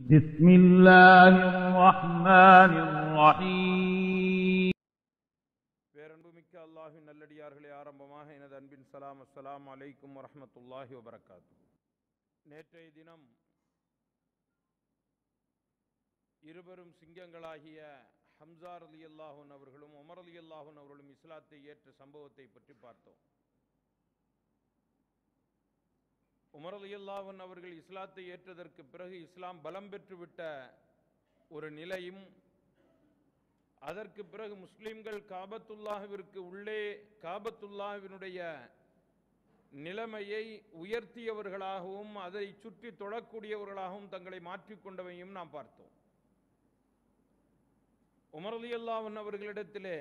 بسم الله الرحمن الرحيم. பேரன்புமிக்க அல்லாஹ்வின் நல்லடியார்களே, ஆரம்பமாக எனது அன்பின் சலாம். அஸ்ஸலாமு அலைக்கும் வரஹ்மத்துல்லாஹி வபரகாத்துஹு. நேற்றைய தினம் இருவரும் சிங்கங்களாகிய ஹம்ஸா ரலியல்லாஹு அன்ஹு அவர்களும் உமர் ரலியல்லாஹு அன்ஹு அவர்களும் இஸ்லாத்தை ஏற்ற சம்பவத்தை பற்றி பார்த்தோம். உமர் ரலியல்லாஹு அன்ஹு அவர்கள் இஸ்லாத்தை ஏற்றதற்கு பிறகு இஸ்லாம் பலம் பெற்றுவிட்ட ஒரு நிலையும், அதற்கு பிறகு முஸ்லிம்கள் காபத்துல்லாஹ்விற்கு உள்ளே காபத்துல்லாஹ்வினுடைய நிலைமையை உயர்த்தியவர்களாகவும் அதை சுற்றி தொழக்கூடியவர்களாகவும் தங்களை மாற்றிக்கொண்டவையும் நாம் பார்த்தோம். உமர் ரலியல்லாஹு அன்ஹு அவர்களிடத்திலே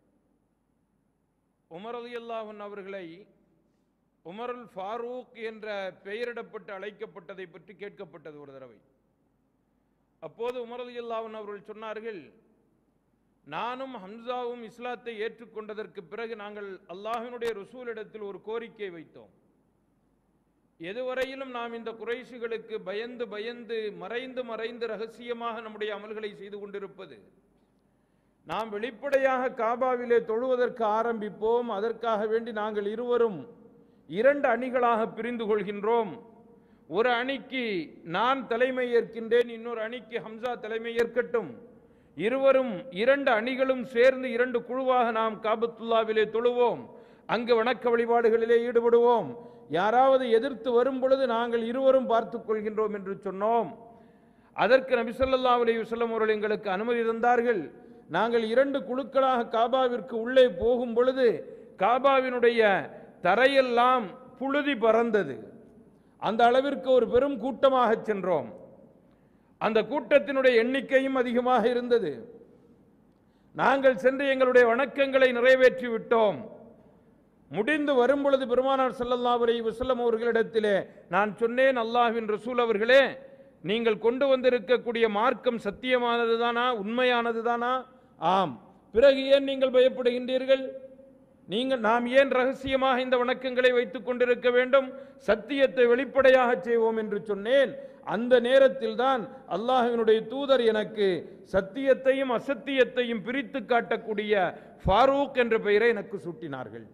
உமர் ரலியல்லாஹு அன்ஹு அவர்களை உமருல் ஃபாரூக் என்ற பெயரிடப்பட்டு அழைக்கப்பட்டதை பற்றி கேட்கப்பட்டது ஒரு தடவை. அப்போது உமர் ரலியல்லாஹு அன்ஹு அவர்கள் சொன்னார்கள், நானும் ஹம்சாவும் இஸ்லாத்தை ஏற்றுக்கொண்டதற்கு பிறகு நாங்கள் அல்லாஹ்வினுடைய ரசூலிடத்தில் ஒரு கோரிக்கை வைத்தோம். எதுவரையிலும் நாம் இந்த குறைஷிகளுக்கு பயந்து பயந்து மறைந்து ரகசியமாக நம்முடைய அமல்களை செய்து கொண்டிருப்பது, நாம் வெளிப்படையாக காபாவிலே தொழுவதற்கு ஆரம்பிப்போம். அதற்காக வேண்டி நாங்கள் இருவரும் இரண்டு அணிகளாக பிரிந்து கொள்கின்றோம். ஒரு அணிக்கு நான் தலைமை ஏற்கின்றேன், இன்னொரு அணிக்கு ஹம்சா தலைமை ஏற்கட்டும். இருவரும் இரண்டு அணிகளும் சேர்ந்து இரண்டு குழுவாக நாம் காபத்துல்லாவிலே தொழுவோம், அங்கு வணக்க வழிபாடுகளிலே ஈடுபடுவோம். யாராவது எதிர்த்து வரும் பொழுது நாங்கள் இருவரும் பார்த்துக் கொள்கின்றோம் என்று சொன்னோம். அதற்கு நபி ஸல்லல்லாஹு அலைஹி வஸல்லம் அவர்கள் எங்களுக்கு அனுமதி தந்தார்கள். நாங்கள் இரண்டு குழுக்களாக காபாவிற்கு உள்ளே போகும் பொழுது காபாவினுடைய தரையெல்லாம் புழுதி பறந்தது. அந்த அளவிற்கு ஒரு பெரும் கூட்டமாக சென்றோம். அந்த கூட்டத்தினுடைய எண்ணிக்கையும் அதிகமாக இருந்தது. நாங்கள் சென்று எங்களுடைய வணக்கங்களை நிறைவேற்றி விட்டோம். முடிந்து வரும் பொழுது பெருமானார் ஸல்லல்லாஹு அலைஹி வஸல்லம் அவர்களிடத்திலே நான் சொன்னேன், அல்லாஹ்வின் ரசூல் அவர்களே, நீங்கள் கொண்டு வந்திருக்கக்கூடிய மார்க்கம் சத்தியமானது தானா, உண்மையானது தானா? ஆம். பிறகு ஏன் நீங்கள் பயப்படுகின்றீர்கள்? நாம் ஏன் ரகசியமாக இந்த வணக்கங்களை வைத்துக் கொண்டிருக்க வேண்டும்? சத்தியத்தை வெளிப்படையாக செய்வோம் என்று சொன்னேன். அந்த நேரத்தில் தான் அல்லாஹ்வினுடைய தூதர் எனக்கு சத்தியத்தையும் அசத்தியத்தையும் பிரித்து காட்டக்கூடிய ஃபாரூக் என்ற பெயரை எனக்கு சூட்டினார்கள்.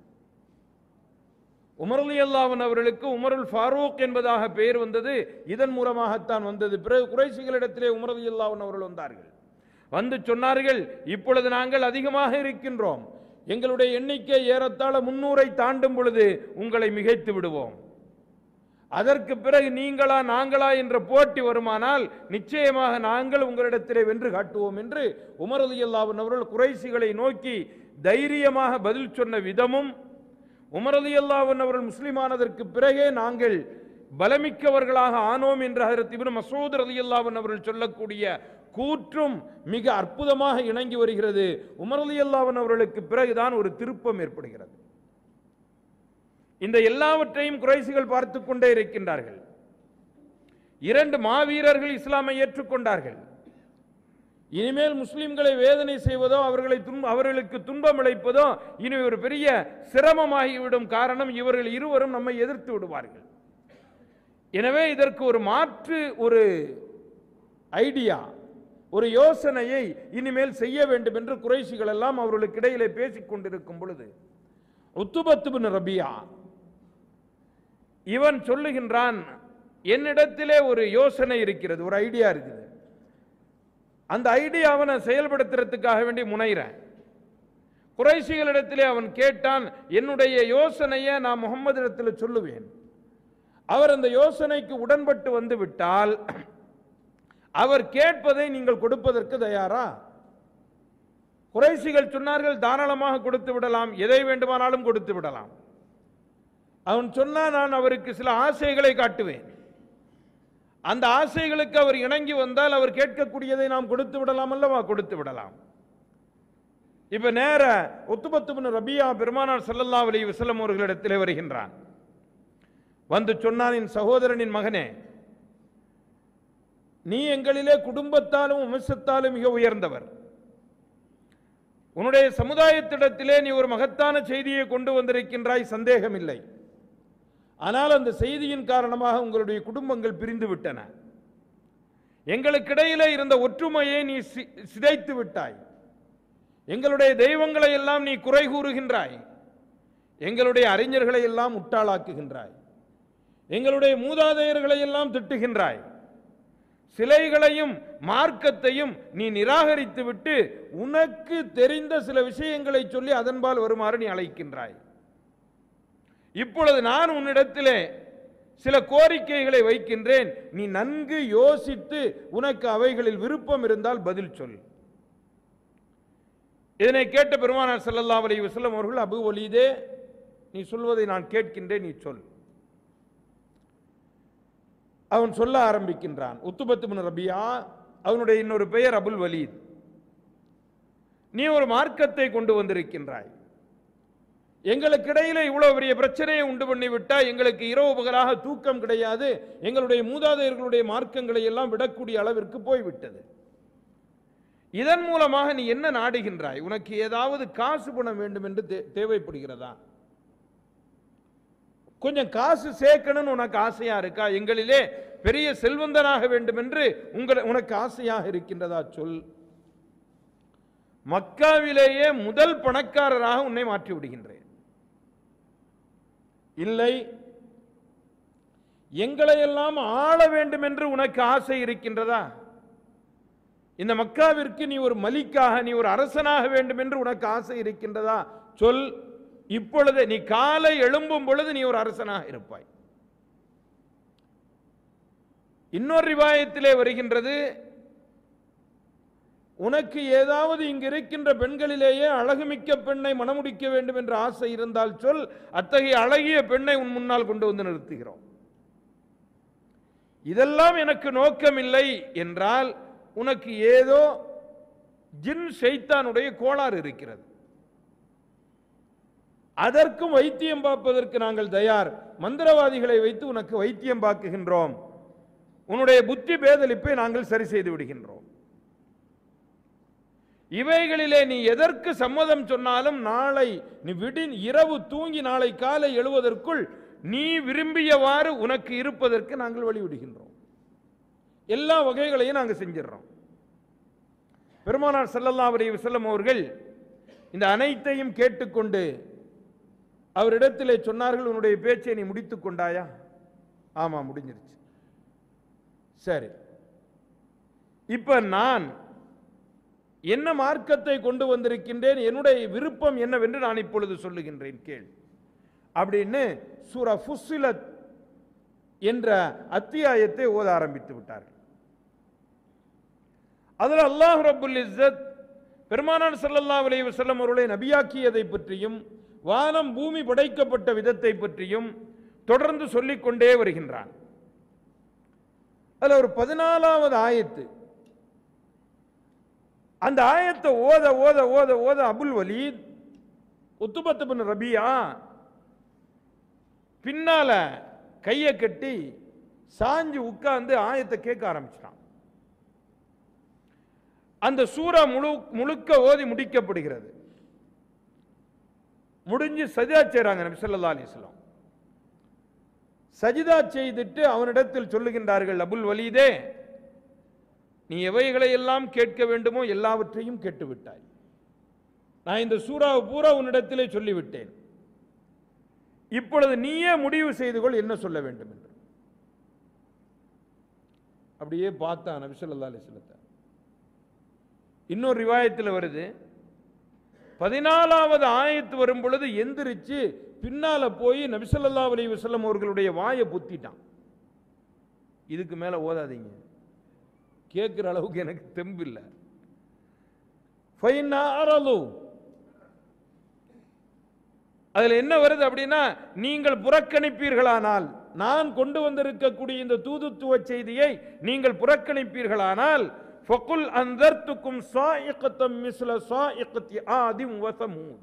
உமர் ரலியல்லாஹு அன்ஹு அவர்களுக்கு உமருல் ஃபாரூக் என்பதாக பெயர் வந்தது இதன் மூலமாகத்தான் வந்தது. பிறகு குறைஷிகளிடத்திலே உமர் ரலியல்லாஹு அன்ஹு அவர்கள் வந்தார்கள். வந்து சொன்னார்கள், இப்பொழுது நாங்கள் அதிகமாக இருக்கின்றோம், எங்களுடைய எண்ணிக்கை ஏறத்தாழ 300 தாண்டும் பொழுது உங்களை மிகைத்து விடுவோம். அதற்கு பிறகு நீங்களா நாங்களா என்ற போட்டி வருமானால் நிச்சயமாக நாங்கள் உங்களிடத்திலே வென்று காட்டுவோம் என்று உமர் ரலியல்லாஹு அன்ஹு அவர்கள் குறைஷிகளை நோக்கி தைரியமாக பதில் சொன்ன விதமும், உமர் ரலியல்லாஹு அன்ஹு அவர்கள் முஸ்லிமானதற்கு பிறகே நாங்கள் பலமிக்கவர்களாக ஆனோம் என்று ஹஜ்ரத் இப்னு மஸ்ஊத் ரலியல்லாஹு அன்ஹு அவர்கள் சொல்லக்கூடிய கூற்றும் மிக அற்புதமாக இணங்கி வருகிறது. உமர் ரலியல்லாஹு அன்ஹு அவர்களுக்கு பிறகுதான் ஒரு திருப்பம் ஏற்படுகிறது. இந்த எல்லாவற்றையும் குறைஷிகள் பார்த்து கொண்டே இருக்கின்றார்கள். இரண்டு மாவீரர்கள் இஸ்லாமை ஏற்றுக்கொண்டார்கள். இனிமேல் முஸ்லிம்களை வேதனை செய்வதோ அவர்களுக்கு துன்பம் அளிப்பதோ இனி ஒரு பெரிய சிரமமாகிவிடும். காரணம், இவர்கள் இருவரும் நம்மை எதிர்த்து விடுவார்கள். எனவே இதற்கு ஒரு மாற்று, ஒரு ஐடியா, ஒரு யோசனையை இனிமேல் செய்ய வேண்டும் என்று குறைஷிகள் எல்லாம் அவர்களுக்கு இடையிலே பேசிக் கொண்டிருக்கும் பொழுது உத்துபத் இப்னு ரபியா இவன் சொல்லுகின்றான், என்னிடத்திலே ஒரு யோசனை இருக்கிறது, ஒரு ஐடியா இருக்குது. அந்த ஐடியாவை நான் செயல்படுத்துறதுக்காக வேண்டி முனைகிறேன். குறைஷிகளிடத்திலே அவன் கேட்டான், என்னுடைய யோசனையை நான் முகமது இடத்தில் சொல்லுவேன். அவர் அந்த யோசனைக்கு உடன்பட்டு வந்து விட்டால் அவர் கேட்பதை நீங்கள் கொடுப்பதற்கு தயாரா? குறைஷிகள் சொன்னார்கள், தாராளமாக கொடுத்து விடலாம், எதை வேண்டுமானாலும் கொடுத்து விடலாம். அவன் சொன்னான், நான் அவருக்கு சில ஆசைகளை காட்டுவேன், அந்த ஆசைகளுக்கு அவர் இணங்கி வந்தால் அவர் கேட்கக்கூடியதை நாம் கொடுத்து விடலாம் அல்லவா? கொடுத்து விடலாம். இப்ப நேர உத்துபத் இப்னு ரபியா பெருமானார் ஸல்லல்லாஹு அலைஹி வஸல்லம் அவர்களிடத்திலே வருகின்றான். வந்து சொன்னான், என் சகோதரனின் மகனே, நீ எங்களிலே குடும்பத்தாலும் வம்சத்தாலும் மிக உயர்ந்தவர். உன்னுடைய சமுதாயத்திடத்திலே நீ ஒரு மகத்தான செய்தியை கொண்டு வந்திருக்கின்றாய், சந்தேகமில்லை. ஆனால் அந்த செய்தியின் காரணமாக உங்களுடைய குடும்பங்கள் பிரிந்து விட்டன. எங்களுக்கிடையிலே இருந்த ஒற்றுமையை நீ சிதைத்து விட்டாய். எங்களுடைய தெய்வங்களை எல்லாம் நீ குறை கூறுகின்றாய். எங்களுடைய அறிஞர்களை எல்லாம் முட்டாளாக்குகின்றாய். எங்களுடைய மூதாதையர்களை எல்லாம் திட்டுகின்றாய். சிலைகளையும் மார்க்கத்தையும் நீ நிராகரித்து விட்டு உனக்கு தெரிந்த சில விஷயங்களை சொல்லி அதன்பால் வருமாறு நீ அழைக்கின்றாய். இப்பொழுது நான் உன்னிடத்திலே சில கோரிக்கைகளை வைக்கின்றேன். நீ நன்கு யோசித்து உனக்கு அவைகளில் விருப்பம் இருந்தால் பதில் சொல். இதனை கேட்ட பெருமானார் ஸல்லல்லாஹு அலைஹி வஸல்லம் அவர்கள், அபூ வலீதே, நீ சொல்வதை நான் கேட்கின்றேன், நீ சொல். அவன் சொல்ல ஆரம்பிக்கின்றான். உத்பத் இப்னு ரபியா, அவனுடைய இன்னொரு பெயர் அபுல் வலீத். நீ ஒரு மார்க்கத்தை கொண்டு வந்திருக்கின்றாய். எங்களுக்கிடையில இவ்வளவு பெரிய பிரச்சனையை உண்டு பண்ணி விட்டால் எங்களுக்கு இரவு பகலாக தூக்கம் கிடையாது. எங்களுடைய மூதாதையர்களுடைய மார்க்கங்களை எல்லாம் விடக்கூடிய அளவிற்கு போய்விட்டது. இதன் மூலமாக நீ என்ன நாடுகின்றாய்? உனக்கு ஏதாவது காசு பணம் வேண்டும் என்று தேவைப்படுகிறதா? கொஞ்சம் காசு சேர்க்கணும்னு உனக்கு ஆசையா இருக்கா? எங்களிலே பெரிய செல்வந்தனாக வேண்டும் என்று உனக்கு ஆசையாக இருக்கின்றதா? சொல். மக்காவிலேயே முதல் பணக்காரராக உன்னை மாற்றி விடுகின்றேன். இல்லை, எங்களையெல்லாம் ஆள வேண்டும் என்று உனக்கு ஆசை இருக்கின்றதா? இந்த மக்காவிற்கு நீ ஒரு மலிக்காக, நீ ஒரு அரசனாக வேண்டும் என்று உனக்கு ஆசை இருக்கின்றதா? சொல். இப்பொழுது நீ காலை எழும்பும் பொழுது நீ ஒரு அரசனாக இருப்பாய். இன்னொரு ரிவாயத்திலே வருகின்றது, உனக்கு ஏதாவது இங்கு இருக்கின்ற பெண்களிலேயே அழகுமிக்க பெண்ணை மணமுடிக்க வேண்டும் என்ற ஆசை இருந்தால் சொல். அத்தகைய அழகிய பெண்ணை உன் முன்னால் கொண்டு வந்து நிறுத்துகிறோம். இதெல்லாம் எனக்கு நோக்கமில்லை என்றால் உனக்கு ஏதோ ஜின் ஷைத்தானுடைய கோளாறு இருக்கிறது. அதற்கும் வைத்தியம் பார்ப்பதற்கு நாங்கள் தயார். மந்திரவாதிகளை வைத்து உனக்கு வைத்தியம் பார்க்குகின்றோம். உன்னுடைய புத்தி பேதலிப்பை நாங்கள் சரி செய்து விடுகின்றோம். இவைகளிலே நீ எதற்கு சம்மதம் சொன்னாலும் நாளை நீ இரவு தூங்கி நாளை காலை எழுவதற்குள் நீ விரும்பியவாறு உனக்கு இருப்பதற்கு நாங்கள் வழிவிடுகின்றோம். எல்லா வகைகளையும் நாங்கள் செஞ்சிடறோம். பெருமானார் ஸல்லல்லாஹு அலைஹி வஸல்லம் அவர்கள் இந்த அனைத்தையும் கேட்டுக்கொண்டு அவரிடத்திலே சொன்னார்கள், உன்னுடைய பேச்சை நீ முடித்துக் கொண்டாயா? ஆமா, முடிஞ்சிருச்சு. சரி, இப்ப நான் என்ன மார்க்கத்தை கொண்டு வந்திருக்கின்றேன், என்னுடைய விருப்பம் என்னவென்று நான் இப்பொழுது சொல்லுகின்றேன், கேள் அப்படின்னு சூரா ஃபுஸ்ஸிலத் என்ற அத்தியாயத்தை ஓத ஆரம்பித்து விட்டார்கள். அதில் அல்லாஹ் ரப்புல் இஸ்ஸத் பெருமானார் ஸல்லல்லாஹு அலைஹி வஸல்லம் அவர்களை நபியாக்கியதை பற்றியும் வானம் பூமி படைக்கப்பட்ட விதத்தை பற்றியும் தொடர்ந்து சொல்லிக் கொண்டே வருகின்றான். அதுல ஒரு 14வது ஆயத்து, அந்த ஆயத்தை ஓத ஓத ஓத ஓத Abul Walid Utbah ibn Rabia பின்னால கையை கட்டி சாஞ்சு உட்கார்ந்து ஆயத்தை கேட்க ஆரம்பிச்சிட்டான். அந்த சூரா முழுக்க ஓதி முடிக்கப்படுகிறது. முடிஞ்சு சஜிதா செய்றாங்க நபி ஸல்லல்லாஹு அலைஹி வஸல்லம். சஜிதா செய்துட்டு அவனிடத்தில் சொல்லுகின்றார்கள், அபுல் வலீதே, நீ எவைகளை எல்லாம் கேட்க வேண்டுமோ எல்லாவற்றையும் கேட்டுவிட்டாய். நான் இந்த சூறாவை பூரா உன்னிடத்திலே சொல்லிவிட்டேன். இப்பொழுது நீயே முடிவு செய்து கொள் என்ன சொல்ல வேண்டும் என்று. அப்படியே பார்த்தான் நபி ஸல்லல்லாஹு அலைஹி வஸல்லம். இன்னொரு ரிவாயத்தில் வருது, 14வது ஆயத்து வரும் பொழுது எந்திரிச்சு பின்னால போய் நபி ஸல்லல்லாஹு அலைஹி வஸல்லம் அவர்களுடைய வாயை புத்திட்டான். இதுக்கு மேல ஓதாதீங்க, கேட்கிற அளவுக்கு எனக்கு தெம்பு இல்லை. அதுல என்ன வருது அப்படின்னா, நீங்கள் புறக்கணிப்பீர்களானால், நான் கொண்டு வந்திருக்கக்கூடிய இந்த தூதுத்துவ செய்தியை நீங்கள் புறக்கணிப்பீர்களானால், ஃபகுல் அன்தர்துக்கும் ஸாயிகத்தம் மிஸ்ல ஸாயிகத்தி ஆதிம் வ ஸமூத்,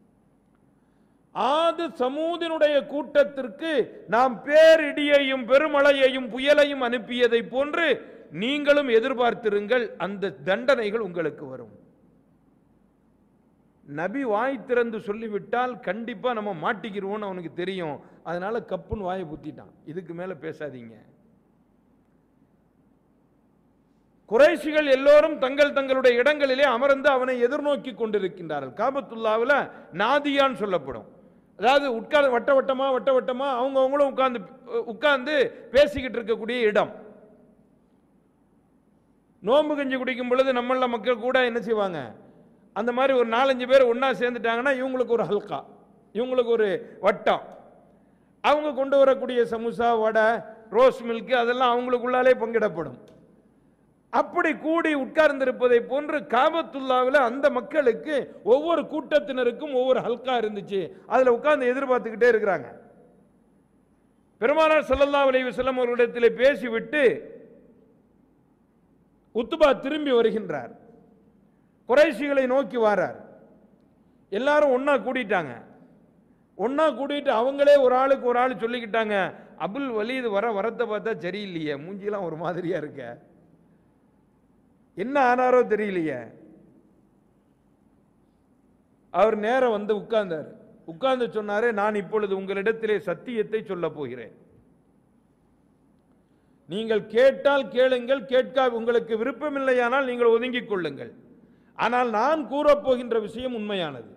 ஆது சமூதினுடைய கூட்டத்திற்கு நாம் பேரிடியையும் பெருமழையையும் புயலையும் அனுப்பியதை போன்று நீங்களும் எதிர்பார்த்திருங்கள், அந்த தண்டனைகள் உங்களுக்கு வரும். நபி வாய் திறந்து சொல்லிவிட்டால் கண்டிப்பா நம்ம மாட்டிக்கிறோம்னு அவனுக்கு தெரியும். அதனால கப்புன்னு வாயை புத்திட்டான். இதுக்கு மேல பேசாதீங்க. குறைஷிகள் எல்லோரும் தங்கள் தங்களுடைய இடங்களிலே அமர்ந்து அவனை எதிர்நோக்கி கொண்டிருக்கின்றார்கள். காபத்துல்லாவில் நாதியான்னு சொல்லப்படும். அதாவது உட்கார்ந்து வட்ட வட்டமா அவங்களும் உட்கார்ந்து பேசிக்கிட்டு இருக்கக்கூடிய இடம். நோன்பு கஞ்சி குடிக்கும் பொழுது நம்மள மக்கள் கூட என்ன செய்வாங்க, அந்த மாதிரி ஒரு 4-5 பேர் ஒன்னா சேர்ந்துட்டாங்கன்னா இவங்களுக்கு ஒரு ஹல்கா, இவங்களுக்கு ஒரு வட்டம், அவங்க கொண்டு வரக்கூடிய சமோசா, வடை, ரோஸ் மில்க் அதெல்லாம் அவங்களுக்குள்ளாலே பங்கிடப்படும். அப்படி கூடி உட்கார்ந்திருப்பதை போன்று காபத்துல்லாவில் அந்த மக்களுக்கு ஒவ்வொரு கூட்டத்தினருக்கும் ஒவ்வொரு ஹல்கா இருந்துச்சு. அதுல உட்கார்ந்து எதிர்பார்த்துக்கிட்டே இருக்கிறாங்க. பெருமானார் ஸல்லல்லாஹு அலைஹி வஸல்லம் அவர்களிடத்தில் பேசிவிட்டு உத்பா திரும்பி வருகின்றார். குறைஷிகளை நோக்கி வாரார். எல்லாரும் ஒன்னா கூடிட்டாங்க. ஒன்னா கூடிட்டு அவங்களே ஒரு ஆளுக்கு ஒரு ஆள் சொல்லிக்கிட்டாங்க, அபுல் வலீத் வரத்தை பார்த்தா சரியில்லையே, மூஞ்சிலாம் ஒரு மாதிரியா இருக்க, என்ன ஆனாரோ தெரியலையே. அவர் நேரம் வந்து உட்கார்ந்தார். உட்கார்ந்து சொன்னாரு, நான் இப்பொழுது உங்களிடத்திலே சத்தியத்தை சொல்ல போகிறேன். நீங்கள் கேட்டால் கேளுங்கள், கேட்க உங்களுக்கு விருப்பமில்லையானால் நீங்கள் ஒதுங்கிக் கொள்ளுங்கள். ஆனால் நான் கூறப்போகின்ற விஷயம் உண்மையானது.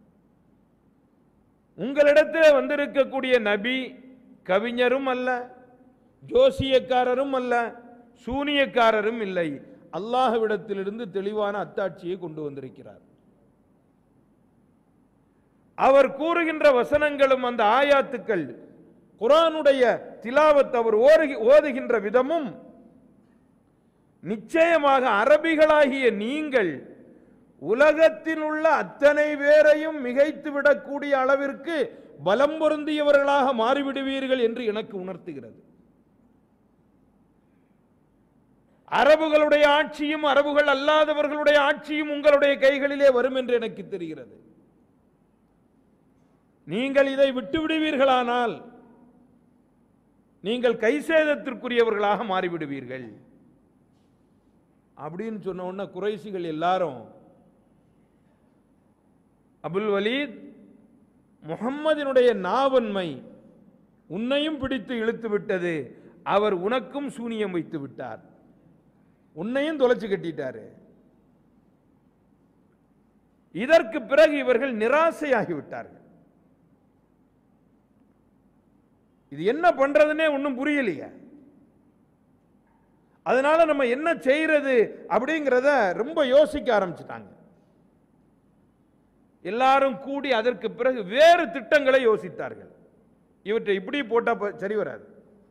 உங்களிடத்தில் வந்திருக்கக்கூடிய நபி கவிஞரும் அல்ல, ஜோசியக்காரரும் அல்ல, சூனியக்காரரும் இல்லை. அல்லாஹ்விடத்திலிருந்து தெளிவான அத்தாட்சியை கொண்டு வந்திருக்கிறார். அவர் கூறுகின்ற வசனங்களும் அந்த ஆயாத்துக்கள், குர்ஆனுடைய திலாவத் அவர் ஓதுகின்ற விதமும் நிச்சயமாக அரபிகளாகிய நீங்கள் உலகத்தில் உள்ள அத்தனை பேரையும் மிகைத்து விடக்கூடிய அளவிற்கு பலம் பொருந்தியவர்களாக மாறிவிடுவீர்கள் என்று எனக்கு உணர்த்துகிறது. அரபுகளுடைய ஆட்சியும் அரபுகள் அல்லாதவர்களுடைய ஆட்சியும் உங்களுடைய கைகளிலே வரும் என்று எனக்கு தெரிகிறது. நீங்கள் இதை விட்டு விடுவீர்களானால் நீங்கள் கைசேதத்திற்குரியவர்களாக மாறிவிடுவீர்கள் அப்படின்னு சொன்ன உடனே குறைஷிகள் எல்லாரும், அபுல் வலீத், முஹம்மதினுடைய நாவன்மை உன்னையும் பிடித்து இழுத்து விட்டது, அவர் உனக்கும் சூனியம் வைத்து விட்டார், உன்னையும் தொலைச்சு கட்டிட்டாரு. இதற்கு பிறகு இவர்கள் நிராசையாகிவிட்டார்கள். இது என்ன பண்றதுன்னே ஒன்றும் புரியலையே. அதனால நம்ம என்ன செய்யறது அப்படிங்கிறத ரொம்ப யோசிக்க ஆரம்பிச்சுட்டாங்க. எல்லாரும் கூடி அதற்கு பிறகு வேறு திட்டங்களை யோசித்தார்கள். இவற்றை இப்படி போட்டா சரி வராது.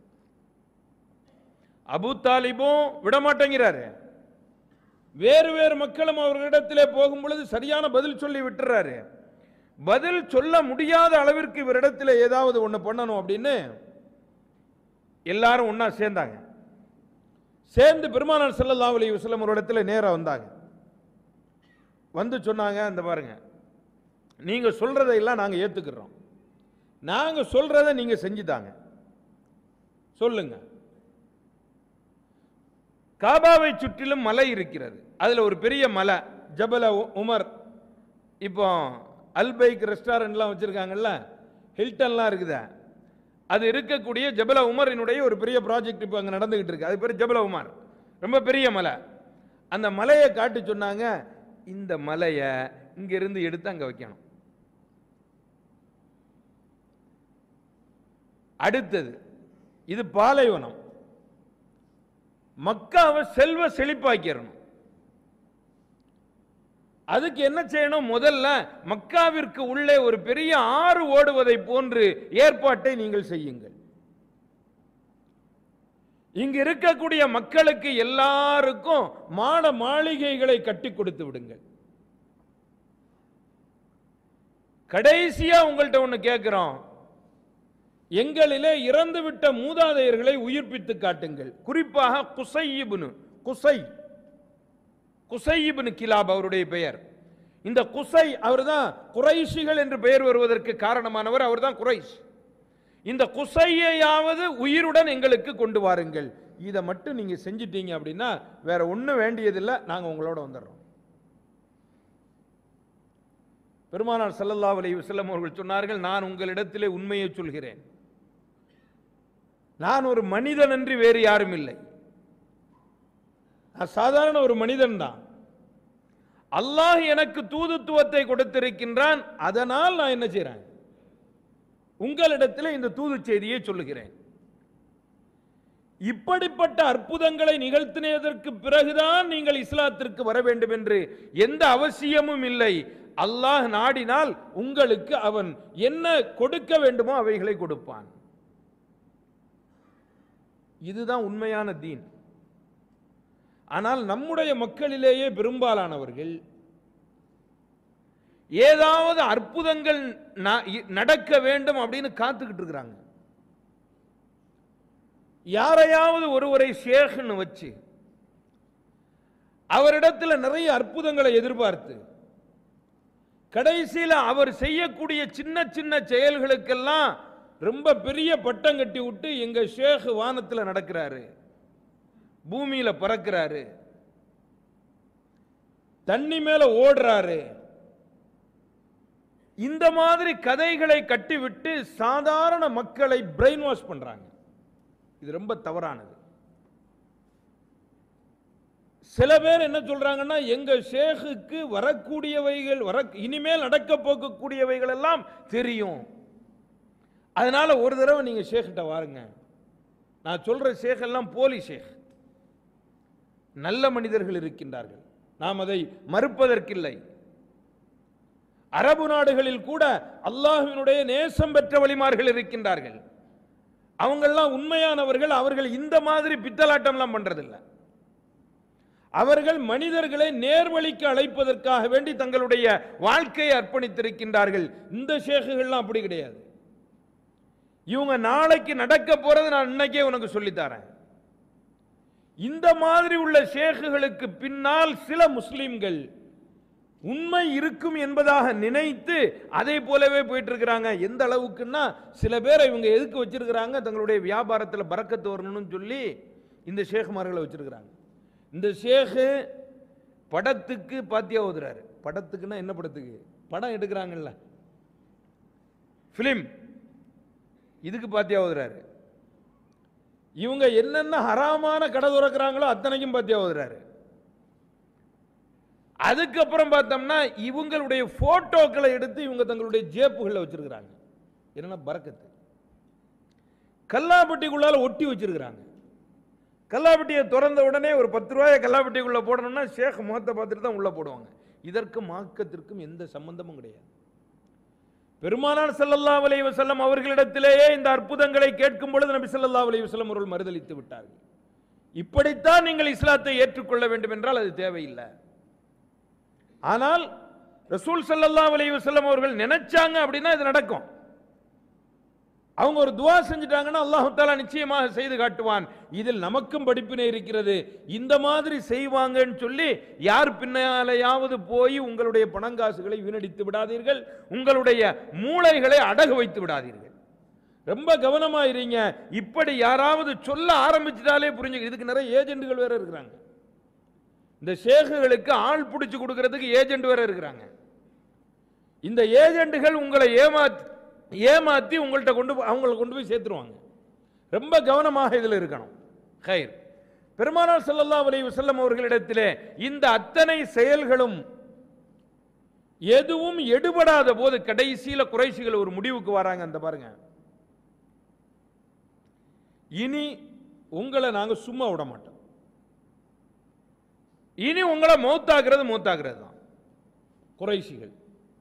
அபூ தாலிபும் விடமாட்டேங்கிறாரு. வேறு வேறு மக்களும் அவர்களிடத்திலே போகும் பொழுது சரியான பதில் சொல்லி விட்டுறாரு. பதில் சொல்ல முடியாத அளவிற்கு இவரிடத்தில் ஏதாவது ஒன்று பண்ணணும் அப்படின்னு எல்லாரும் ஒன்னா சேர்ந்தாங்க. சேர்ந்து பெருமானார் ஸல்லல்லாஹு அலைஹி வஸல்லம் ஒரு இடத்துல நேரா வந்தாங்க. வந்து சொன்னாங்க, அந்த பாருங்க, நீங்க சொல்றதையெல்லாம் நாங்க ஏத்துக்கிறோம், நாங்க சொல்றதை நீங்க செஞ்சுதாங்க, சொல்லுங்க. காபாவை சுற்றிலும் மலை இருக்கிறது. அதுல ஒரு பெரிய மலை ஜபல உமர், இப்போ அல்பைக் ரெஸ்டாரண்ட்லாம் வச்சிருக்காங்கல்ல, ஹில்டன்லாம் இருக்குதா, அது இருக்கக்கூடிய ஜபல உமரினுடைய ஒரு பெரிய ப்ராஜெக்ட் இப்போ அங்கே நடந்துகிட்டு இருக்கு. அது பேர் ஜபல உமர், ரொம்ப பெரிய மலை. அந்த மலையை காட்டி சொன்னாங்க, இந்த மலையை இங்கிருந்து எடுத்து அங்கே வைக்கணும். அடுத்தது, இது பாலைவனம், மக்காவை செல்வ செழிப்பாக்கிறணும். அதுக்கு என்ன செய்யணும், முதல்ல மக்காவிற்கு உள்ளே ஒரு பெரிய ஆறு ஓடுவதை போன்று ஏற்பாட்டை நீங்கள் செய்யுங்கள். இங்கு இருக்கக்கூடிய மக்களுக்கு எல்லாருக்கும் மாட மாளிகைகளை கட்டி கொடுத்து விடுங்கள். கடைசியா உங்கள்கிட்ட ஒண்ணு கேட்கிறோம், எங்களிலே இறந்துவிட்ட மூதாதையர்களை உயிர்ப்பித்து காட்டுங்கள். குறிப்பாக குசை இப்னு கிலாப் அவருடைய பெயர். இந்த குசை அவர்தான் குறைஷிகள் என்று பெயர் வருவதற்கு காரணமானவர், அவர்தான் குறைஷ். இந்த குசையாவது உயிருடன் எங்களுக்கு கொண்டு வாருங்கள். இதை மட்டும் நீங்க செஞ்சிட்டீங்க அப்படின்னா வேற ஒன்றும் வேண்டியதில்லை, நாங்க உங்களோட வந்துடுறோம். பெருமானார் ஸல்லல்லாஹு அலைஹி வஸல்லம் அவர்கள் சொன்னார்கள், நான் உங்களிடத்திலே உண்மையை சொல்கிறேன், நான் ஒரு மனிதன் என்று வேறு யாரும் இல்லை. நான் சாதாரண ஒரு மனிதன் தான். அல்லாஹ் எனக்கு தூதுத்துவத்தை கொடுத்திருக்கின்றான். அதனால் நான் என்ன செய்றேன், உங்களிடத்தில் இந்த தூது செய்தியை சொல்லுகிறேன். இப்படிப்பட்ட அற்புதங்களை நிகழ்த்தினதற்கு பிறகுதான் நீங்கள் இஸ்லாத்திற்கு வர வேண்டும் என்று எந்த அவசியமும் இல்லை. அல்லாஹ் நாடினால் உங்களுக்கு அவன் என்ன கொடுக்க வேண்டுமோ அவைகளை கொடுப்பான். இதுதான் உண்மையான தீன். ஆனால் நம்முடைய மக்களிலேயே பெரும்பாலானவர்கள் ஏதாவது அற்புதங்கள் நடக்க வேண்டும் அப்படின்னு காத்துக்கிட்டு இருக்கிறாங்க. யாரையாவது ஒருவரை ஷேக்னு வச்சு அவரிடத்தில் நிறைய அற்புதங்களை எதிர்பார்த்து கடைசியில் அவர் செய்யக்கூடிய சின்ன சின்ன செயல்களுக்கெல்லாம் ரொம்ப பெரிய பட்டம் கட்டி விட்டு எங்க ஷேக் வானத்தில் நடக்கிறாரு, பூமியில பறக்கிறாரு, தண்ணி மேல ஓடுறாரு, இந்த மாதிரி கதைகளை கட்டிவிட்டு சாதாரண மக்களை பிரெயின் வாஷ் பண்றாங்க. இது ரொம்ப தவறானது. சில பேர் என்ன சொல்றாங்கன்னா, எங்க ஷேகுக்கு வரக்கூடியவைகள் இனிமேல் நடக்க போகக்கூடியவைகள் எல்லாம் தெரியும், அதனால ஒரு தடவை நீங்க ஷேக்கிட்ட வாருங்க. நான் சொல்ற ஷேக் எல்லாம் போலி ஷேக். நல்ல மனிதர்கள் இருக்கின்றார்கள், நாம் அதை மறுப்பதற்கில்லை. அரபு நாடுகளில் கூட அல்லாஹ்வினுடைய நேசம் பெற்ற வலிமார்கள் இருக்கின்றார்கள். அவங்கெல்லாம் உண்மையானவர்கள். அவர்கள் இந்த மாதிரி பித்தலாட்டம்லாம் பண்றதில்லை. அவர்கள் மனிதர்களை நேர்வழிக்கு அழைப்பதற்காக வேண்டி தங்களுடைய வாழ்க்கையை அர்ப்பணித்திருக்கின்றார்கள். இந்த ஷேக்குகள்லாம் அப்படி கிடையாது. இவங்க நாளைக்கு நடக்க போறது நான் இன்னைக்கே உனக்கு சொல்லித்தரேன். இந்த மாதிரி உள்ள ஷேக்குகளுக்கு பின்னால் சில முஸ்லிம்கள் உண்மை இருக்கும் என்பதாக நினைத்து அதை போலவே போயிட்டு இருக்கிறாங்க. எந்த அளவுக்குன்னா, சில பேரை இவங்க எதுக்கு வச்சிருக்கிறாங்க, தங்களுடைய வியாபாரத்தில் பறக்கத்து வரணும்னு சொல்லி இந்த ஷேக்குமார்களை வச்சிருக்கிறாங்க. இந்த ஷேக்கு படத்துக்கு பாத்தியா ஓதுறாரு. படத்துக்குன்னா என்ன படத்துக்கு? படம் எடுக்கிறாங்கல்ல, பிலிம், இதுக்கு பாத்தியா ஓதுறாரு. இவங்க என்னென்ன ஹராமான கடை துறக்கிறாங்களோ அத்தனைக்கும் பாத்தியா ஓதுறாரு. அதுக்கப்புறம் பார்த்தோம்னா இவங்களுடைய போட்டோக்களை எடுத்து இவங்க தங்களுடைய ஜேப்புகளில் வச்சிருக்கிறாங்க. என்னன்னா பரக்கத்து. கல்லாப்பட்டிக்குள்ளால ஒட்டி வச்சிருக்கிறாங்க. கல்லாப்பட்டியை திறந்த உடனே ஒரு 10 ரூபாயை கல்லாப்பட்டிக்குள்ள போடணும்னா ஷேக் முகத்தை பார்த்துட்டு தான் உள்ள போடுவாங்க. இதற்கு மார்க்கத்திற்கும் எந்த சம்பந்தமும் கிடையாது. பெருமானார் ஸல்லல்லாஹு அலைஹி வஸல்லம் அவர்களிடத்திலேயே இந்த அற்புதங்களை கேட்கும் பொழுது நபி ஸல்லல்லாஹு அலைஹி வஸல்லம் அவர்கள் மறுதலித்து விட்டார்கள். இப்படித்தான் நீங்கள் இஸ்லாத்தை ஏற்றுக்கொள்ள வேண்டும் என்றால் அது தேவையில்லை. ஆனால் ரசூல் ஸல்லல்லாஹு அலைஹி வஸல்லம் அவர்கள் நினைச்சாங்க அப்படின்னா இது நடக்கும். அவங்க ஒரு துஆ செஞ்சிட்டாங்கன்னா அல்லாஹ் தஆலா நிச்சயமாக செய்து காட்டுவான். இதில் நமக்கும் படிப்பினை இருக்கிறது. இந்த மாதிரி செய்வாங்கன்னு சொல்லி யார் பின்னாலையாவது போய் உங்களுடைய பணங்காசுகளை வீணடித்து விடாதீர்கள், உங்களுடைய மூளைகளை அடகு வைத்து விடாதீர்கள். ரொம்ப கவனமா இருங்க. இப்படி யாராவது சொல்ல ஆரம்பிச்சிட்டாலே புரிஞ்சு. இதுக்கு நிறைய ஏஜென்ட்கள் வேற இருக்கிறாங்க. இந்த ஷேக்குகளுக்கு ஆள் பிடிச்சு கொடுக்கிறதுக்கு ஏஜென்ட் வேற இருக்கிறாங்க. இந்த ஏஜென்ட்கள் உங்களை ஏமாத்தி உங்கள்கிட்ட அவங்களை கொண்டு போய் சேர்த்துருவாங்க. ரொம்ப கவனமாக இதில் இருக்கணும். ஹைர். பெருமானார் ஸல்லல்லாஹு அலைஹி வஸல்லம் அவர்களிடத்திலே இந்த அத்தனை செயல்களும் எதுவும் எடுபடாத போது கடைசியில் குறைஷிகள் ஒரு முடிவுக்கு வராங்க. அந்த பாருங்க, இனி உங்களை நாங்க சும்மா விட மாட்டோம், இனி உங்களை மௌத்தாக்குறது தான். குறைஷிகள்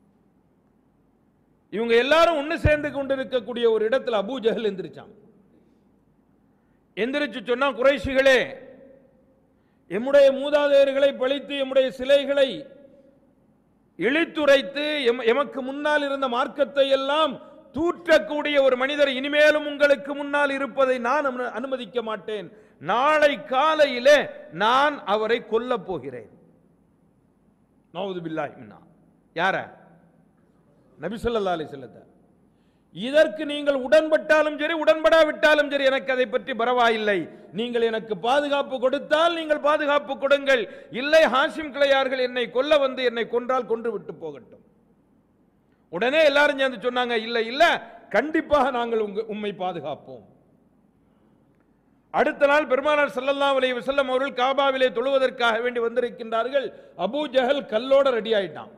இவங்க எல்லாரும் ஒன்று சேர்ந்து கொண்டிருக்கக்கூடிய ஒரு இடத்துல அபூ ஜஹல் எந்திரிச்சான். எந்திரிச்சு சொன்னா, குறைஷிகளே, எம்முடைய மூதாதையர்களை பழித்து எம்முடைய சிலைகளை இழித்துரைத்து எமக்கு முன்னால் இருந்த மார்க்கத்தை எல்லாம் தூற்றக்கூடிய ஒரு மனிதர் இனிமேலும் உங்களுக்கு முன்னால் இருப்பதை நான் அனுமதிக்க மாட்டேன். நாளை காலையிலே நான் அவரை கொல்ல போகிறேன். நவுது பில்லாஹி மின்னா. யார? நபி ஸல்லல்லாஹு அலைஹி வஸல்லம். இதற்கு நீங்கள் உடன்பட்டாலும் சரி உடன்படாவிட்டாலும் சரி எனக்கு அதை பற்றி பரவாயில்லை. நீங்கள் எனக்கு பாதுகாப்பு கொடுத்தால் நீங்கள் பாதுகாப்பு கொடுங்கள், இல்லை ஹாஷிம் கிளையார்கள் என்னை கொல்ல வந்து என்னை கொன்றால் கொன்று விட்டு போகட்டும். உடனே எல்லாரும் சேர்ந்து சொன்னாங்க, இல்ல இல்ல, கண்டிப்பாக நாங்கள் உம்மை பாதுகாப்போம். அடுத்த நாள் பெருமானார் ஸல்லல்லாஹு அலைஹி வஸல்லம் அவர்கள் காபாவிலே தொழுவதற்காக வேண்டி வந்திருக்கின்றார்கள். அபூ ஜஹல் கல்லோட ரெடி ஆயிட்டான்.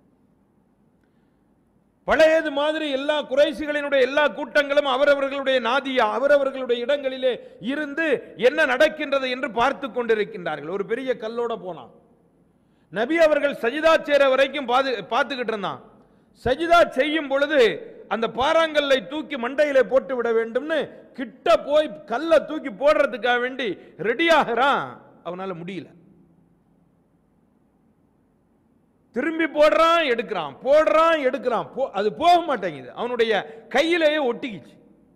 பழையது மாதிரி எல்லா குறைஷிகளினுடைய எல்லா கூட்டங்களும் அவரவர்களுடைய நாதியா அவரவர்களுடைய இடங்களிலே இருந்து என்ன நடக்கின்றது என்று பார்த்து கொண்டிருக்கின்றார்கள். ஒரு பெரிய கல்லோட போனான். நபி அவர்கள் சஜிதா சேர வரைக்கும் பார்த்துக்கிட்டு இருந்தான். சஜிதா செய்யும் பொழுது அந்த பாறாங்கல்லை தூக்கி மண்டையிலே போட்டு விட வேண்டும்னு கிட்ட போய் கல்லை தூக்கி போடுறதுக்காக வேண்டி ரெடி ஆகிறான். அவனால முடியல. திரும்பி போடுறான், எடுக்கிறான், போடுறான், எடுக்கிறான், அது போக மாட்டேங்குது. அவனுடைய கையிலேயே ஒட்டிக்கிச்சு.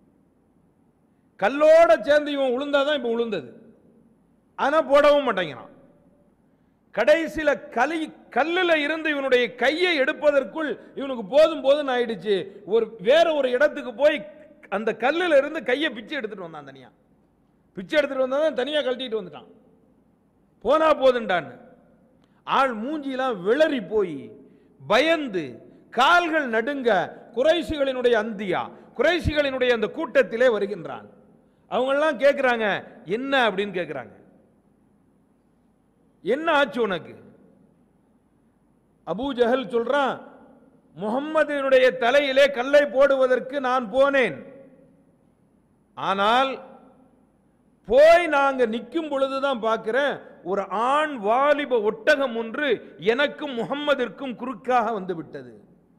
கல்லோட சேர்ந்து இவன் உளுந்தாதான் இப்ப உளுந்தது. ஆனா போடவும் மாட்டேங்கிறான். கடைசியில கல்லுல இருந்து இவனுடைய கையை எடுப்பதற்குள் இவனுக்கு போதும் போதும் ஆயிடுச்சு. வேற ஒரு இடத்துக்கு போய் அந்த கல்லுல இருந்து கையை பிச்சை எடுத்துட்டு வந்தான். தனியா பிச்சை எடுத்துட்டு வந்தான், தனியா கழட்டிட்டு வந்துட்டான். போனா போதுண்டான்னு ஆள் மூஞ்சிலாம் விளறி போய் பயந்து கால்கள் நடுங்க குறைஷிகளினுடைய அந்தியா குறைஷிகளினுடைய அந்த கூட்டத்திலே வருகின்றான். அவங்க எல்லாம் கேட்கிறாங்க, என்ன அப்படின்னு கேட்கிறாங்க. என்ன ஆச்சு உனக்கு? அபூ ஜஹல் சொல்றான், முஹம்மதினுடைய தலையிலே கல்லை போடுவதற்கு நான் போனேன். ஆனால் போய் நாங்க நிற்கும் பொழுதுதான் பார்க்கிறேன், ஒரு ஆண் வாலிப ஒட்டகம் ஒன்று எனக்கும் முஹம்மதிற்கும் குறுக்காக வந்து விட்டது.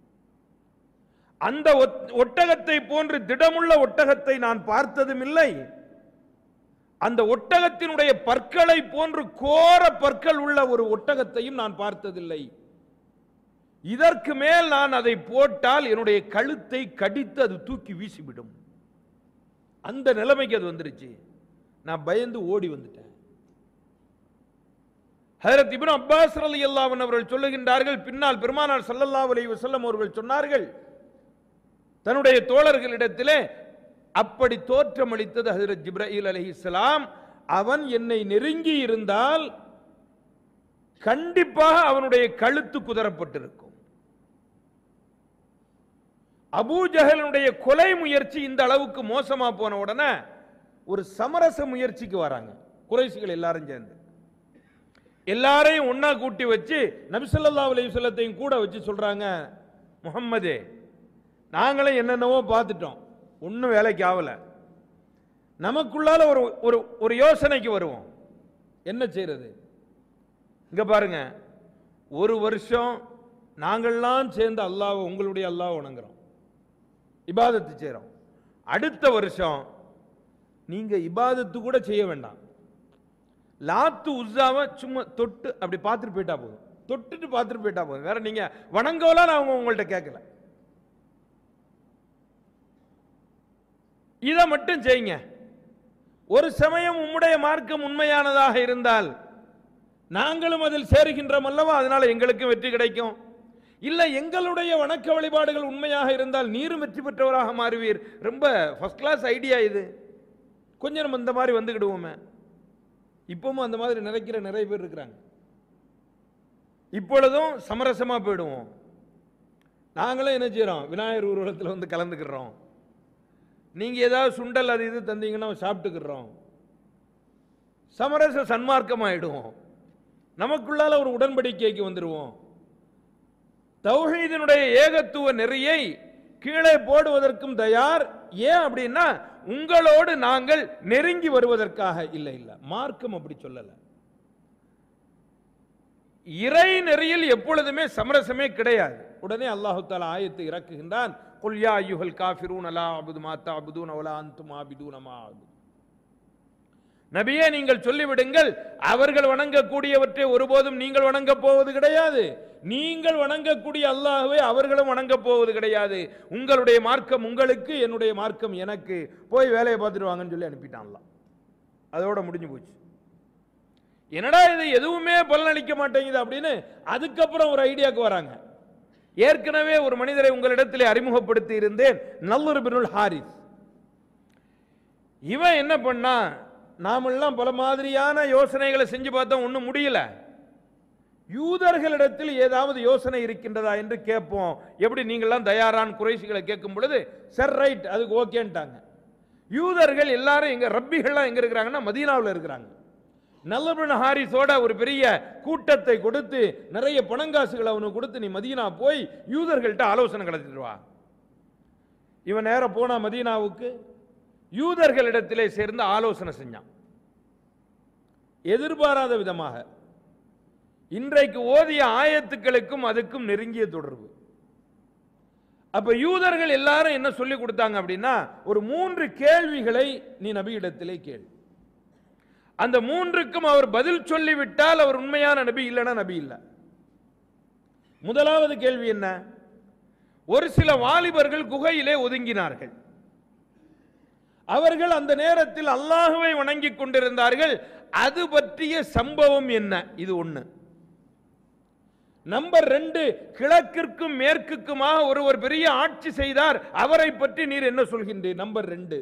அந்த ஒட்டகத்தை போன்று திடமுள்ள ஒட்டகத்தை நான் பார்த்ததும் இல்லை. அந்த ஒட்டகத்தினுடைய பற்களை போன்று கோர பற்கள் உள்ள ஒரு ஒட்டகத்தையும் நான் பார்த்ததில்லை. இதற்கு மேல் நான் அதை போட்டால் என்னுடைய கழுத்தை கடித்து அது தூக்கி வீசிவிடும். அந்த நிலைமைக்கு அது வந்துருச்சு. நான் பயந்து ஓடி வந்துட்டேன். ஹஜ்ரத் இப்னு அப்பாஸ் ரலியல்லாஹு அன்ஹு அவர்கள் சொல்லுகின்றார்கள், பின்னால் பெருமானார் ஸல்லல்லாஹு அலைஹி வஸல்லம் அவர்கள் சொன்னார்கள், தன்னுடைய தோழர்களிடத்திலே அப்படி தோற்றமளித்தது ஹஜ்ரத் ஜிப்ரீல் அலைஹிஸ்ஸலாம். அவன் என்னை நெருங்கி இருந்தால் கண்டிப்பாக அவனுடைய கழுத்து குதறப்பட்டிருக்கும். அபூ ஜஹலுடைய கொலை முயற்சி இந்த அளவுக்கு மோசமா போன உடனே ஒரு சமரச முயற்சிக்கு வராங்க குறைஷிகள் எல்லாரும் சேர்ந்து. எல்லாரையும் ஒன்னா கூட்டி வச்சு நபி ஸல்லல்லாஹு அலைஹி வஸல்லத்தையும் கூட வச்சு சொல்றாங்க, முஹம்மதே, நாங்களும் என்னென்னவோ பார்த்துட்டோம், ஒன்றும் வேலைக்கு ஆகல. நமக்குள்ளால ஒரு யோசனைக்கு வருவோம், என்ன செய்யறது? இங்க பாருங்க, ஒரு வருஷம் நாங்கள்லாம் சேர்ந்து அல்லாஹ் உங்களுடைய அல்லாஹ் வணங்குறோம், இபாதத்து செய்றோம். அடுத்த வருஷம் நீங்க இபாதத்து கூட செய்ய வேண்டாம், லாத்து உஸ்ஸாவை சும்மா தொட்டு அப்படி பார்த்துட்டு போயிட்டா போதும், தொட்டுட்டு பார்த்துட்டு போயிட்டா போதும், வேற நீங்க வணங்கலாம் அவங்க உங்கள்கிட்ட கேட்கல. இதை மட்டும் செய்யுங்க. ஒரு சமயம் உம்முடைய மார்க்கம் உண்மையானதாக இருந்தால் நாங்களும் அதில் சேருகின்றோம் அல்லவா, அதனால எங்களுக்கும் வெற்றி கிடைக்கும். இல்லை எங்களுடைய வணக்க வழிபாடுகள் உண்மையாக இருந்தால் நீரும் வெற்றி பெற்றவராக மாறுவீர். ரொம்ப ஃபர்ஸ்ட் கிளாஸ் ஐடியா இது. கொஞ்சம் நம்ம இந்த மாதிரி வந்துக்கிடுவோமே. இப்பவும் அந்த மாதிரி நினைக்கிற நிறைய பேர் இருக்கிறாங்க. இப்பொழுதும் சமரசமா போயிடுவோம். நாங்களும் என்ன செய்யறோம், விநாயகர் ஊர்வலத்தில் வந்து கலந்துக்கிறோம். நீங்க ஏதாவது சுண்டல் அது இது தந்தீங்கன்னா சாப்பிட்டுக்கிறோம். சமரச சன்மார்க்கமாயிடுவோம். நமக்குள்ளால ஒரு உடன்படிக்கைக்கு வந்துடுவோம். தௌஹீதினுடைய ஏகத்துவ நெறியை கீழே போடுவதற்கும் தயார். ஏன் அப்படின்னா உங்களோடு நாங்கள் நெருங்கி வருவதற்காக. இல்லை இல்லை, மார்க்கம் அப்படி சொல்லல. இறை நெறியில் எப்பொழுதுமே சமரசமே கிடையாது. உடனே அல்லாஹு தஆலா ஆயத்தை இறக்குகின்றான், குல் யா அய்யுஹல் காஃபிரூன லா அபுது மா தஅபுதூன வலா அன்தும் ஆபிதூன மா அபுது. நபியே, நீங்கள் சொல்லிவிடுங்கள், அவர்கள் வணங்கக்கூடியவற்றை ஒருபோதும் நீங்கள் வணங்கப் போவது கிடையாது. நீங்கள் வணங்கக்கூடிய அல்லாஹ்வை அவர்களும் வணங்கப் போவது கிடையாது. உங்களுடைய மார்க்கம் உங்களுக்கு, என்னுடைய மார்க்கம் எனக்கு. போய் வேலையை பார்த்துட்டு வாங்கன்னு சொல்லி அனுப்பிட்டான்லாம். அதோட முடிஞ்சு போச்சு. என்னடா இது எதுவுமே பலனளிக்க மாட்டேங்குது அப்படின்னு அதுக்கப்புறம் ஒரு ஐடியாவுக்கு வராங்க. ஏற்கனவே ஒரு மனிதரை உங்களிடத்திலே அறிமுகப்படுத்தி இருந்தேன், நல்லர் பினுல் ஹாரிஸ். இவன் என்ன பண்ணா, நாமெல்லாம் பல மாதிரியான யோசனைகளை செஞ்சு பார்த்தோம், ஒன்றும் முடியல. யூதர்களிடத்தில் ஏதாவது யோசனை இருக்கின்றதா என்று கேட்போம். எப்படி நீங்கள்லாம் தயாரான குறைஷிகளை கேட்கும் பொழுது சரி ரைட் அதுக்கு ஓகேன்ட்டாங்க. யூதர்கள் எல்லாரும் எங்க ரப்பிகள்லாம் எங்க இருக்கிறாங்கன்னா மதீனாவில் இருக்கிறாங்க. நலர் பின் ஹாரிஸோட ஒரு பெரிய கூட்டத்தை கொடுத்து நிறைய பணங்காசுகளை அவனுக்கு கொடுத்து நீ மதீனா போய் யூதர்கள்ட்ட ஆலோசனை கிடைச்சிட்டு வா. இவன் நேரம் போனா மதீனாவுக்கு யூதர்களிடத்திலே சேர்ந்து ஆலோசனை செஞ்சான். எதிர்பாராத விதமாக இன்றைக்கு ஓதிய ஆயத்துக்களுக்கும் அதுக்கும் நெருங்கிய தொடர்பு. அப்ப யூதர்கள் எல்லாரும் என்ன சொல்லி கொடுத்தாங்க அப்படின்னா, ஒரு 3 கேள்விகளை நீ நபியிடத்திலே கேள். அந்த 3க்கும் அவர் பதில் சொல்லிவிட்டால் அவர் உண்மையான நபி, இல்லைன்னா நபி இல்லை. முதலாவது கேள்வி என்ன? ஒரு சில வாலிபர்கள் குகையிலே ஒதுங்கினார்கள். அவர்கள் அந்த நேரத்தில் அல்லாஹுவை வணங்கிக் கொண்டிருந்தார்கள். அது பற்றிய சம்பவம் என்ன? இது ஒண்ணு. நம்பர் 2, கிழக்கிற்கும் மேற்குக்குமாக ஒருவர் பெரிய ஆட்சி செய்தார், அவரை பற்றி நீர் என்ன சொல்கின்றீர்? நம்பர் 2.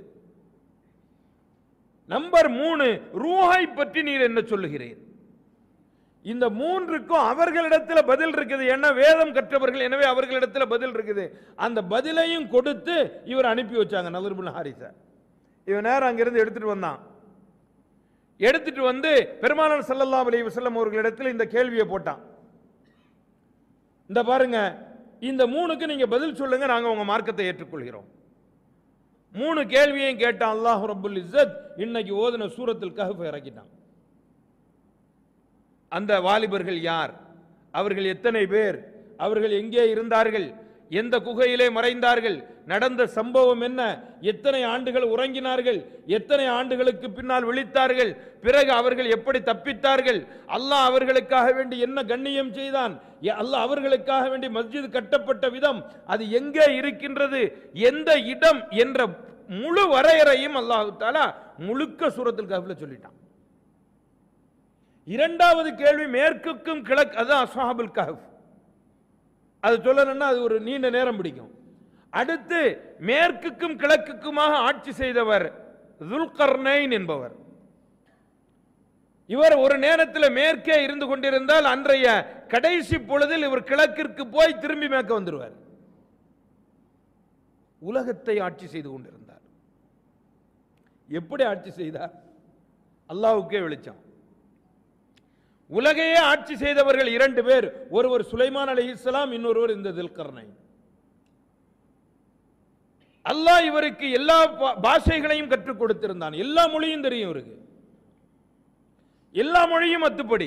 நம்பர் 3, ரூஹை பற்றி நீர் என்ன சொல்லுகிறீர்? இந்த 3க்கும் அவர்களிடத்தில் பதில் இருக்குது. ஏன்னா வேதம் கற்றவர்கள், எனவே அவர்களிடத்தில் பதில் இருக்குது. அந்த பதிலையும் கொடுத்து இவர் அனுப்பி வச்சாங்க நலர் பின் ஹாரிஸ. இவன் நேரம் அங்கிருந்து எடுத்துட்டு வந்தான். எடுத்துட்டு வந்து பெருமானார் ஸல்லல்லாஹு அலைஹி வஸல்லம் அவர்களிடத்தில் இந்த கேள்வியை போட்டான். இந்த பாருங்க, இந்த 3க்கு நீங்க பதில் சொல்லுங்க, நாங்க உங்க மார்க்கத்தை ஏற்றுக்கொள்கிறோம். 3 கேள்வியையும் கேட்டான். அல்லாஹ் ரப்புல் இஸ்ஸத் இன்னைக்கு ஓதுன சூரத்துல் கஹ்ஃப் இறக்கிட்டான். அந்த வாலிபர்கள் யார்? அவர்கள் எத்தனை பேர்? அவர்கள் எங்கே இருந்தார்கள்? எந்த குகையிலே மறைந்தார்கள்? நடந்த சம்பவம் என்ன? எத்தனை ஆண்டுகள் உறங்கினார்கள்? எத்தனை ஆண்டுகளுக்கு பின்னால் விழித்தார்கள்? பிறகு அவர்கள் எப்படி தப்பித்தார்கள்? அல்லாஹ் அவர்களுக்காக வேண்டி என்ன கண்ணியம் செய்தான்? அல்லாஹ் அவர்களுக்காக வேண்டி மஸ்ஜித் கட்டப்பட்ட விதம், அது எங்கே இருக்கின்றது, எந்த இடம் என்ற முழு வரையறையும் அல்லாஹ் தஆலா முழுக்க சூரத்துல் கஹ்ஃப்ல சொல்லிட்டான். இரண்டாவது கேள்வி மேற்குக்கும் கிழக்கு, அதான் அஸ்ஹாபுல் கஹ்ஃப். அது சொல்லணும்னா அது ஒரு நீண்ட நேரம் பிடிக்கும். அடுத்து மேற்குக்கும் கிழக்குக்குமாக ஆட்சி செய்தவர் துல்கர்னைன் என்பவர். இவர் ஒரு நேரத்தில் மேற்கே இருந்து கொண்டிருந்தால் அன்றைய கடைசி பொழுதில் இவர் கிழக்கிற்கு போய் திரும்பி மேற்க வந்துடுவார். உலகத்தை ஆட்சி செய்து கொண்டிருந்தார். எப்படி ஆட்சி செய்தார்? அல்லாஹ்வுக்கே வெளிச்சம். உலகையே ஆட்சி செய்தவர்கள் 2 பேர். ஒருவர் சுலைமான் அலைஹிஸ்ஸலாம், இன்னொருவர் இந்த துல்கர்னைன். அல்லாஹ் இவருக்கு எல்லா பாஷைகளையும் கற்றுக் கொடுத்திருந்தான். எல்லா மொழியும் தெரியும் இவருக்கு, எல்லா மொழியும் அத்துப்படி.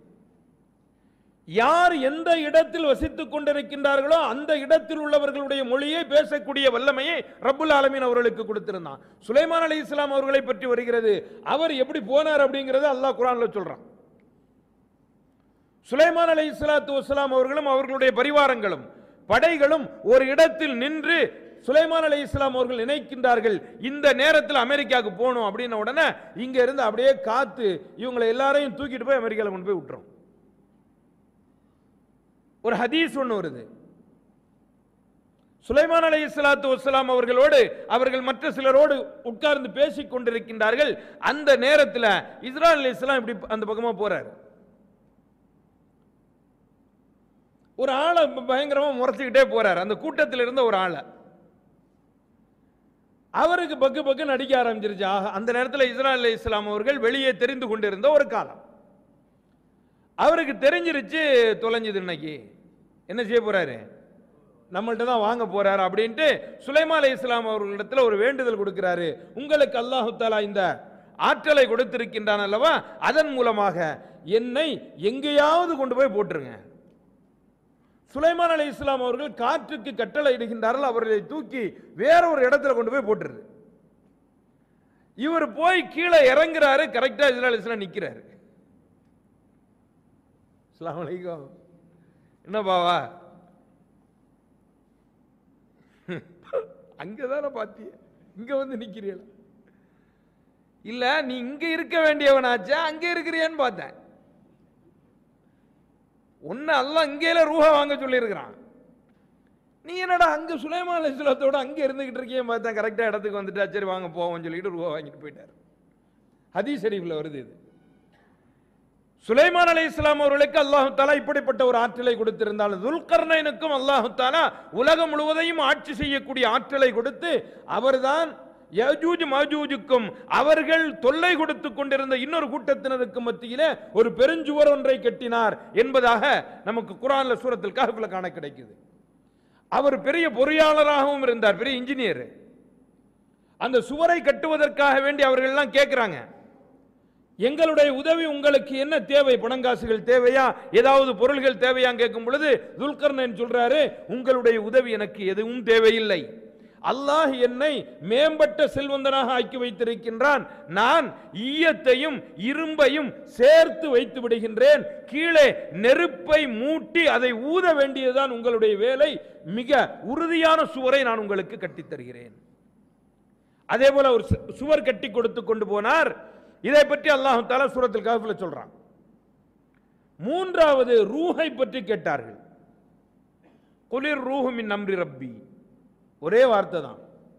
யார் எந்த இடத்தில் வசித்துக் கொண்டிருக்கின்றார்களோ அந்த இடத்தில் உள்ளவர்களுடைய மொழியை பேசக்கூடிய வல்லமையை ரப்புல் ஆலமீன் அவர்களுக்கு கொடுத்திருந்தான். சுலைமான் அலைஹிஸ்ஸலாம் அவர்களை பற்றி வருகிறது. அவர் எப்படி போனார் அப்படிங்கிறது அல்லாஹ் குர்ஆன்ல சொல்றான். சுலைமான் அலைஹிஸ்ஸலாத்து வஸ்ஸலாம் அவர்களும் அவர்களுடைய பரிவாரங்களும் படைகளும் ஒரு இடத்தில் நின்று சுலைமான் அலைஹிஸ்ஸலாம் அவர்கள் நினைக்கின்றார்கள், இந்த நேரத்தில் அமெரிக்காவுக்கு போகணும் அப்படின்ன உடனே இங்க இருந்து அப்படியே காத்து இவங்களை எல்லாரையும் தூக்கிட்டு போய் அமெரிக்காவில் கொண்டு போய் விட்டுரும். ஒரு ஹதீஸ் ஒன்று வருது. சுலைமான் அலைஹிஸ்ஸலாத்து வஸ்ஸலாம் அவர்களோடு அவர்கள் மற்ற சிலரோடு உட்கார்ந்து பேசிக் கொண்டிருக்கின்றார்கள். அந்த நேரத்தில் இஸ்ராயீல் அலைஹிஸ்ஸலாம் இப்படி அந்த பக்கமா போறாரு. ஒரு ஆளை பயங்கரமா முறைச்சிக்கிட்டே போறாரு. அந்த கூட்டத்தில் இருந்த ஒரு ஆளை அவருக்கு பக்கு பக்கு நடிக்க ஆரம்பிச்சிருச்சு. அந்த நேரத்தில் இஸ்ராயீல் அலைஹிஸ்ஸலாம் அவர்கள் வெளியே தெரிந்து கொண்டிருந்த ஒரு காலம். அவருக்கு தெரிஞ்சிருச்சு தொலைஞ்சது, இன்னைக்கு என்ன செய்ய போறாரு, நம்மள்ட்ட தான் வாங்க போறாரு அப்படின்ட்டு சுலைமான் அலைஹிஸ்ஸலாம் அவர்களிடத்தில் ஒரு வேண்டுதல் கொடுக்கிறாரு. உங்களுக்கு அல்லாஹ் தஆலா இந்த ஆற்றலை கொடுத்திருக்கின்றான் அல்லவா, அதன் மூலமாக என்னை எங்கேயாவது கொண்டு போய் போட்டுருங்க. சுலைமான் அலைஹிஸ்ஸலாம் அவர்கள் காற்றுக்கு கட்டளை இடுகின்றார்கள், அவர்களை தூக்கி வேற ஒரு இடத்துல கொண்டு போய் போட்டுருது. இவர் போய் கீழே இறங்குறாரு, கரெக்டா இஸ்ராயீல் அலைஹிஸ்ஸலாம் நிக்கிறாரு. அஸ்ஸலாமு அலைக்கும், என்ன பாவா அங்கதான பாத்திய, இங்க வந்து நிக்கிறீல? இல்ல நீ இங்க இருக்க வேண்டியவனாச்சா அங்க இருக்கிறியான்னு பார்த்தேன். ஒன்னு அல்லாஹ் இங்கேல ரூஹா வாங்க சொல்லி இருக்கிறான், நீ என்னடா அங்க சுலைமான் அலைஹிஸ்ஸலாத்தோட அங்க இருந்துகிட்டு இருக்கியே பார்த்தேன், கரெக்டா இடத்துக்கு வந்துட்டா, சரி வாங்க போவோம்னு சொல்லிட்டு ரூஹா வாங்கிட்டு போயிட்டார். ஹதீஸ் ஷரீஃப்ல வருது இது. சுலைமான் அலைஹிஸ்ஸலாம் அவர்களுக்கு அல்லாஹ் தஆலா இப்படிப்பட்ட ஒரு ஆற்றலை கொடுத்திருந்தால், துல்கர்னைனுக்கும் அல்லாஹ் தஆலா உலகம் முழுவதையும் ஆட்சி செய்யக்கூடிய ஆற்றலை கொடுத்து அவர்தான் யஜூஜ் மாஜூஜுக்கும் அவர்கள் தொல்லை கொடுத்து கொண்டிருந்த இன்னொரு கூட்டத்தினருக்கு மத்தியிலே ஒரு பெருஞ்சுவர் ஒன்றை கட்டினார் என்பதாக நமக்கு குர்ஆன்ல சூரத்துல் கஹ்ஃப்ல காண கிடைக்குது. அவர் பெரிய பொறியாளராகவும் இருந்தார், பெரிய இன்ஜினியர். அந்த சுவரை கட்டுவதற்காக வேண்டி அவர்கள் எல்லாம் கேட்கிறாங்க, எங்களுடைய உதவி உங்களுக்கு என்ன தேவை, பணங்காசுகள் தேவையா, ஏதாவது பொருள்கள் தேவையா கேட்கும் பொழுது துல்கர்னைன் சொல்றாரு, உங்களுடைய உதவி எனக்கு எதுவும் தேவையில்லை. அல்லாஹ் என்னை மேம்பட்ட செல்வந்தனாக ஆக்கி வைத்திருக்கின்றான். நான் ஈயத்தையும் இரும்பையும் சேர்த்து வைத்து விடுகின்றேன். கீழே நெருப்பை மூட்டி அதை ஊத வேண்டியதுதான் உங்களுடைய வேலை. மிக உறுதியான சுவரை நான் உங்களுக்கு கட்டித் தருகிறேன். அதே போல ஒரு சுவர் கட்டி கொடுத்து கொண்டு போனார். இதை பற்றி அல்லாஹ் தஆலா சூரத்துல் கஹ்ஃப்ல சொல்றான். மூன்றாவது ரூஹை பற்றி கேட்டார்கள். குலிர் ரூஹு மின் அம்ரி ரப்பி, ஒரே வார்த்தை தான்.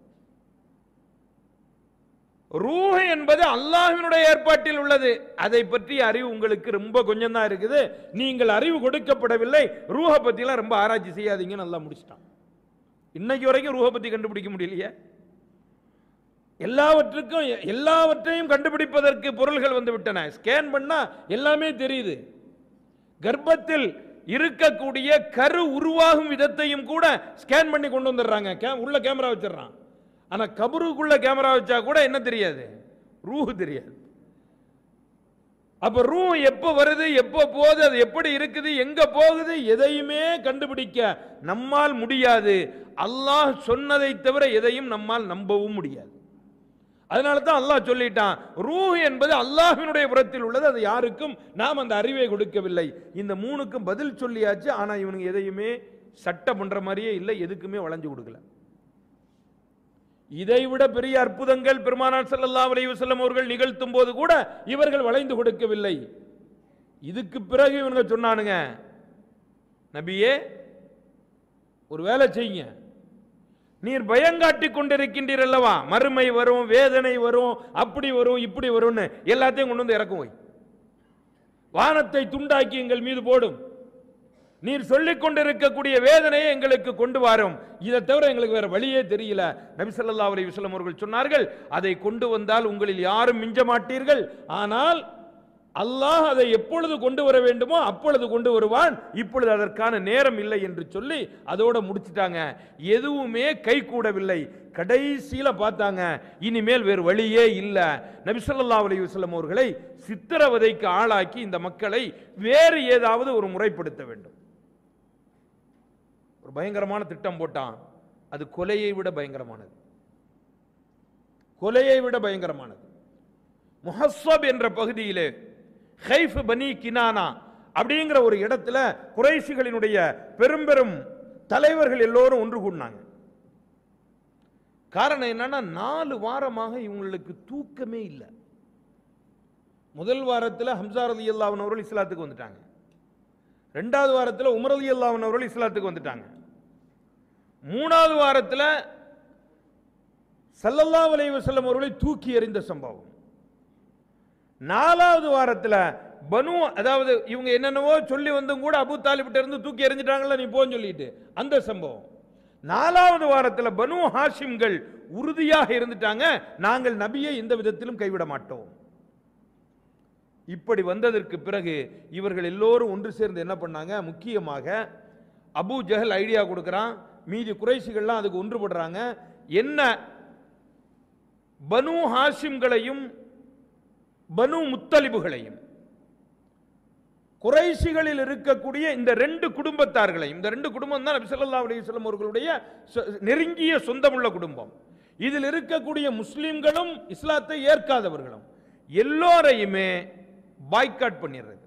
ரூஹ் என்பது அல்லாஹ்வினுடைய ஏற்பாட்டில் உள்ளது. அதை பற்றி அறிவு உங்களுக்கு ரொம்ப கொஞ்சம் தான் இருக்குது. நீங்கள் அறிவு கொடுக்கப்படவில்லை. ரூஹை பற்றிலாம் ரொம்ப ஆராய்ச்சி செய்யாதீங்கன்னு அல்லாஹ் முடிச்சிட்டான். இன்னைக்கு வரைக்கும் ரூஹை பற்றி கண்டுபிடிக்க முடியலையே. எல்லாவற்றையும் கண்டுபிடிப்பதற்கு பொருள்கள் வந்து விட்டன. ஸ்கேன் பண்ணா எல்லாமே தெரியுது. கர்ப்பத்தில் இருக்கக்கூடிய கரு உருவாகும் விதத்தையும் கூட ஸ்கேன் பண்ணி கொண்டு வந்துடுறாங்க. உள்ள கேமரா வச்சிடறான். ஆனா கபருக்குள்ள கேமரா வச்சா கூட என்ன தெரியாது, ரூஹ் தெரியாது. அப்ப ரூஹ் எப்ப வருது, எப்ப போகுது, அது எப்படி இருக்குது, எங்க போகுது, எதையுமே கண்டுபிடிக்க நம்மால் முடியாது. அல்லாஹ் சொன்னதை தவிர எதையும் நம்மால் நம்பவும் முடியாது. அதனால தான் அல்லாஹ் சொல்லிட்டான், ரூஹ் என்பது அல்லாஹ்வினுடைய புறத்தில் உள்ளது, அது யாருக்கும் நாம் அந்த அறிவை கொடுக்கவில்லை. இந்த மூணுக்கும் பதில் சொல்லியாச்சு. ஆனா இவனுக்கு எதையுமே சட்டம் பண்ற மாதிரியே இல்லை, எதுக்குமே வளைஞ்சு கொடுக்கல. இதைவிட பெரிய அற்புதங்கள் பெருமானார் ஸல்லல்லாஹு அலைஹி வஸல்லம் அவர்கள் நிகழ்த்தும் போது கூட இவர்கள் வளைந்து கொடுக்கவில்லை. இதுக்கு பிறகு இவங்க சொன்னானுங்க, நபியே ஒரு வேலை செய்யுங்க, நீர் பயங்காட்டி கொண்டிருக்கின்றீர் அல்லவா, மறுமை வரும், வேதனை வரும், அப்படி வரும், இப்படி வரும்னு எல்லாத்தையும் கொண்டு வந்து இறக்கும், வானத்தை துண்டாக்கி எங்கள் மீது போடும், நீர் சொல்லிக் கொண்டிருக்கக்கூடிய வேதனையை எங்களுக்கு கொண்டு வரும், இதை தவிர எங்களுக்கு வேற வழியே தெரியல. நபி ஸல்லல்லாஹு அலைஹி வஸல்லம் அவர்கள் சொன்னார்கள், அதை கொண்டு வந்தால் உங்களில் யாரும் மிஞ்ச மாட்டீர்கள். ஆனால் அல்லாஹ் அதை எப்பொழுது கொண்டு வர வேண்டுமோ அப்பொழுது கொண்டு வருவான், இப்பொழுது அதற்கான நேரம் இல்லை என்று சொல்லி அதோட முடிச்சிட்டாங்க. எதுவுமே கை கூடவில்லை. கடைசியில பார்த்தாங்க, இனிமேல் வேறு வழியே இல்லை. நபி ஸல்லல்லாஹு அலைஹி வஸல்லம் அவர்களை சித்திரவதைக்கு ஆளாக்கி இந்த மக்களை வேறு ஏதாவது ஒரு முறைப்படுத்த வேண்டும். ஒரு பயங்கரமான திட்டம் போட்டான். அது கொலையை விட பயங்கரமானது. கொலையை விட பயங்கரமானது. முஹஸ்ஸப் என்ற பகுதியிலே ஹைஃப் பனி கினானா அப்படிங்கிற ஒரு இடத்துல குறைஷிகளினுடைய பெரும் பெரும் தலைவர்கள் எல்லோரும் ஒன்று கூடினாங்க. காரணம் என்னன்னா, 4 வாரமாக இவங்களுக்கு தூக்கமே இல்லை. முதல் வாரத்தில் ஹம்சா ரலியல்லாஹு அன்ஹு அவர்கள் இஸ்லாத்துக்கு வந்துட்டாங்க. 2வது வாரத்தில் உமர் ரலியல்லாஹு அன்ஹு அவர்கள் இஸ்லாத்துக்கு வந்துட்டாங்க. 3வது வாரத்தில் ஸல்லல்லாஹு அலைஹி வஸல்லம் அவர்களை தூக்கி எறிந்த சம்பவம். 4வது வாரத்தில் பனு, அதாவது இவங்க என்னென்னவோ சொல்லி வந்தும் கூட அபூ தாலிப்ட்ட இருந்து தூக்கி எறிஞ்சிட்டாங்கல்ல, நீ போன்னு சொல்லிட்டு அந்த சம்பவம். 4வது வாரத்தில் பனு ஹாஷிம்கள் உறுதியாக இருந்துட்டாங்க, நாங்கள் நபியை எந்த விதத்திலும் கைவிட மாட்டோம். இப்படி வந்ததற்கு பிறகு இவர்கள் எல்லோரும் ஒன்று சேர்ந்து என்ன பண்ணாங்க, முக்கியமாக அபூ ஜஹல் ஐடியா கொடுக்கிறான், மீதி குறைஷிகள்லாம் அதுக்கு ஒன்றுபடுறாங்க. என்ன, பனு ஹாஷிம்களையும் பனு முத்தலிபுகளையும் குறைஷிகளில் இருக்கக்கூடிய இந்த 2 குடும்பத்தார்களையும், இந்த 2 குடும்பம் தான் நபி ஸல்லல்லாஹு அலைஹி வஸல்லம் அவர்களுடைய நெருங்கிய சொந்தமுள்ள குடும்பம். இதில் இருக்கக்கூடிய முஸ்லிம்களும் இஸ்லாத்தை ஏற்காதவர்களும் எல்லோரையுமே பாய்காட் பண்ணிடுறது,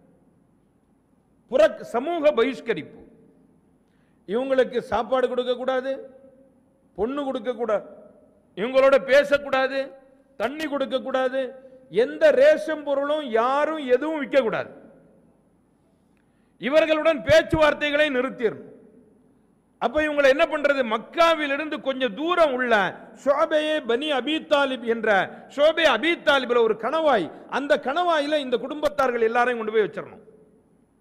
சமூக பகிஷ்கரிப்பு. இவங்களுக்கு சாப்பாடு கொடுக்க கூடாது, பொண்ணு கொடுக்க கூடாது, இவங்களோட பேசக்கூடாது, தண்ணி கொடுக்க கூடாது, எந்த ரேஷன் பொருளும் யாரும் எதுவும் விற்க கூடாது, இவர்களுடன் பேச்சுவார்த்தைகளை நிறுத்திடணும். அப்ப இவங்களை என்ன பண்றது, மக்காவிலிருந்து கொஞ்சம் தூரம் உள்ள ஷோபே பனி அபி தாலிப் என்ற ஷோபே அபி தாலிப்ல ஒரு கணவாய், அந்த கணவாயில இந்த குடும்பத்தார்கள் எல்லாரையும் கொண்டு போய் வச்சிடணும்.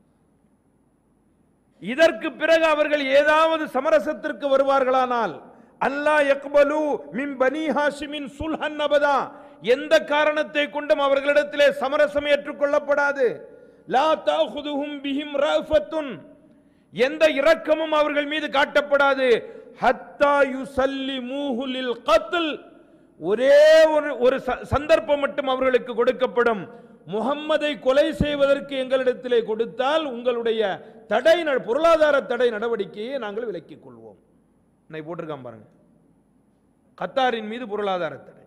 இதற்கு பிறகு அவர்கள் ஏதாவது சமரசத்திற்கு வருவார்களானால் அல்லாஹ் யக்பலு மின் பனி ஹாஷிமின் சுல்ஹன் அபதா, எந்த காரணத்தை கொண்டும் அவர்களிடத்திலே சமரசம் ஏற்றுக்கொள்ளப்படாது. லா தஅஹுதுஹும் பிஹிம் ரஃபத்துன், எந்த இரக்கமும் அவர்கள் மீது காட்டப்படாது. ஹத்தா யுஸல்லிமூஹு லில் கத்ல், ஒரே ஒரு சந்தர்ப்பம் மட்டும் அவர்களுக்கு கொடுக்கப்படும். முஹம்மதை கொலை செய்வதற்கு எங்களிடத்திலே கொடுத்தால் உங்களுடைய பொருளாதார தடை நடவடிக்கையை நாங்கள் விலக்கிக் கொள்வோம். போட்டிருக்கான் பாருங்க, கத்தாரின் மீது பொருளாதார தடை.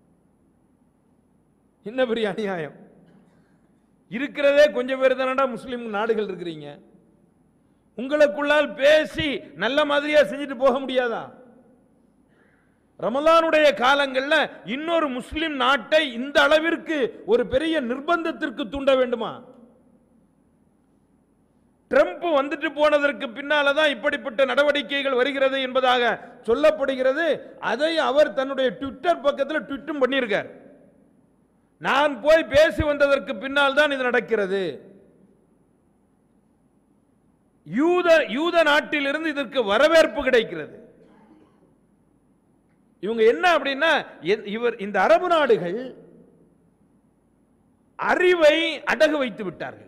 என்ன பெரிய அநியாயம்! இருக்கிறதே கொஞ்சம் பேர் தானடா முஸ்லிம் நாடுகள் இருக்கிறீங்க. உங்களுக்குள்ளால் பேசி நல்ல மாதிரியா செஞ்சுட்டு போக முடியாதா? ரமலானுடைய காலங்கள்ல இன்னொரு முஸ்லிம் நாட்டை இந்த அளவிற்கு ஒரு பெரிய நிர்பந்தத்திற்கு தூண்ட வேண்டுமா? ட்ரம்ப் வந்துட்டு போனதற்கு பின்னால்தான் இப்படிப்பட்ட நடவடிக்கைகள் வருகிறது என்பதாக சொல்லப்படுகிறது. அதை அவர் தன்னுடைய ட்விட்டர் பக்கத்தில் ட்வீட்டும் பண்ணியிருக்கார். நான் போய் பேசி வந்ததற்கு பின்னால் தான் இது நடக்கிறது. யூத நாட்டிலிருந்து இதற்கு வரவேற்பு கிடைக்கிறது. இவங்க என்ன அப்படின்னா, இந்த அரபு நாடுகள் அறிவை அடகு வைத்து விட்டார்கள்.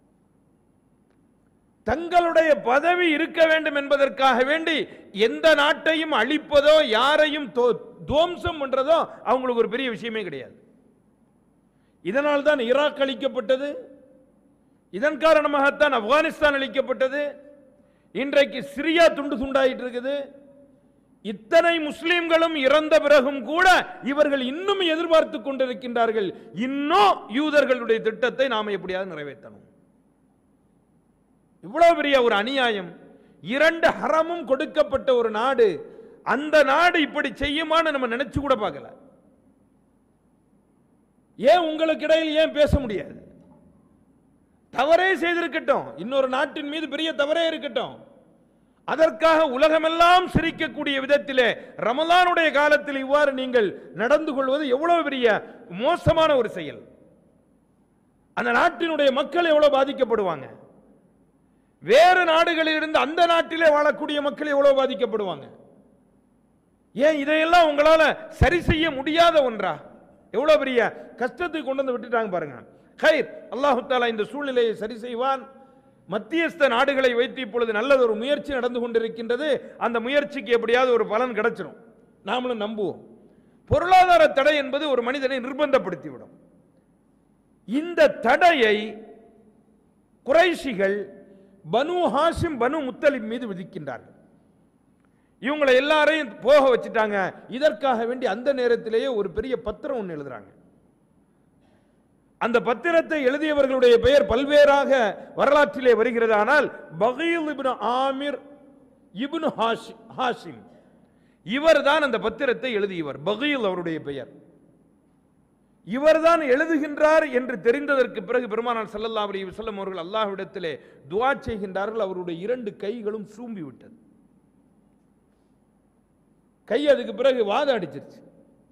தங்களுடைய பதவி இருக்க வேண்டும் என்பதற்காக வேண்டி எந்த நாட்டையும் அழிப்பதோ யாரையும் துவம்சம் பண்றதோ அவங்களுக்கு ஒரு பெரிய விஷயமே கிடையாது. இதனால் தான் ஈராக் அழிக்கப்பட்டது, இதன் காரணமாகத்தான் ஆப்கானிஸ்தான் அழிக்கப்பட்டது, இன்றைக்கு சிரியா துண்டு துண்டாயிட்டு இருக்குது. இத்தனை முஸ்லிம்களும் இறந்த பிறகும் கூட இவர்கள் இன்னும் எதிர்பார்த்து கொண்டிருக்கின்றார்கள், இன்னும் யூதர்களுடைய திட்டத்தை நாம் எப்படியாவது நிறைவேற்றணும். இவ்வளவு பெரிய ஒரு அநியாயம். 2 ஹரமும் கொடுக்கப்பட்ட ஒரு நாடு, அந்த நாடு இப்படி செய்யுமான்னு நம்ம நினைச்சு கூட பார்க்கல. ஏன் உங்களுக்கு இடையில் ஏன் பேச முடியாது? தவறே செய்திருக்கட்டும், இன்னொரு நாட்டின் மீது பெரிய தவறே இருக்கட்டும், அதற்காக உலகமெல்லாம் சிரிக்கக்கூடிய விதத்திலே ரமலானுடைய காலத்தில் இவ்வாறு நீங்கள் நடந்து கொள்வது எவ்வளவு பெரிய மோசமான ஒரு செயல். அந்த நாட்டினுடைய மக்கள் எவ்வளவு பாதிக்கப்படுவாங்க, வேறு நாடுகளில் இருந்து அந்த நாட்டிலே வாழக்கூடிய மக்கள் எவ்வளவு பாதிக்கப்படுவாங்க. ஏன் இதையெல்லாம் உங்களால சரி செய்ய முடியாத ஒன்றா? எவ்வளவு பெரிய கஷ்டத்தை கொண்டு வந்து விட்டுட்டாங்க பாருங்க. ஹைர், அல்லாஹு தஆலா இந்த சூழ்நிலையை சரி செய்வான். மத்தியஸ்த நாடுகளை வைத்து இப்பொழுது நல்லது ஒரு முயற்சி நடந்து கொண்டிருக்கின்றது. அந்த முயற்சிக்கு எப்படியாவது ஒரு பலன் கிடைச்சிடும், நாமளும் நம்புவோம். பொருளாதார தடை என்பது ஒரு மனிதனை நிர்பந்தப்படுத்திவிடும். இந்த தடையை குறைஷிகள் பனு ஹாஷிம் பனு முத்தலிப் மீது விதிக்கின்றார்கள். இவங்களை எல்லாரையும் போக வச்சுட்டாங்க. இதற்காக வேண்டி அந்த நேரத்திலேயே ஒரு பெரிய பத்திரம் ஒன்று எழுதுறாங்க. அந்த பத்திரத்தை எழுதியவர்களுடைய பெயர் பல்வேறாக வரலாற்றிலே வருகிறது. ஆனால் பகீல் இப்னு ஆமிர் இப்னு ஹாஷிம் இவர் தான் அந்த பத்திரத்தை எழுதியவர். பகீல் அவருடைய பெயர். இவர்தான் எழுதுகின்றார் என்று தெரிந்ததற்கு பிறகு பெருமானார் ஸல்லல்லாஹு அலைஹி வஸல்லம் அவர்கள் அல்லாஹ்விடத்திலே துஆ செய்கின்றார்கள். அவருடைய 2 கைகளும் சூம்பி விட்டது. கை அதுக்கு பிறகு வாத அடிச்சிருச்சு.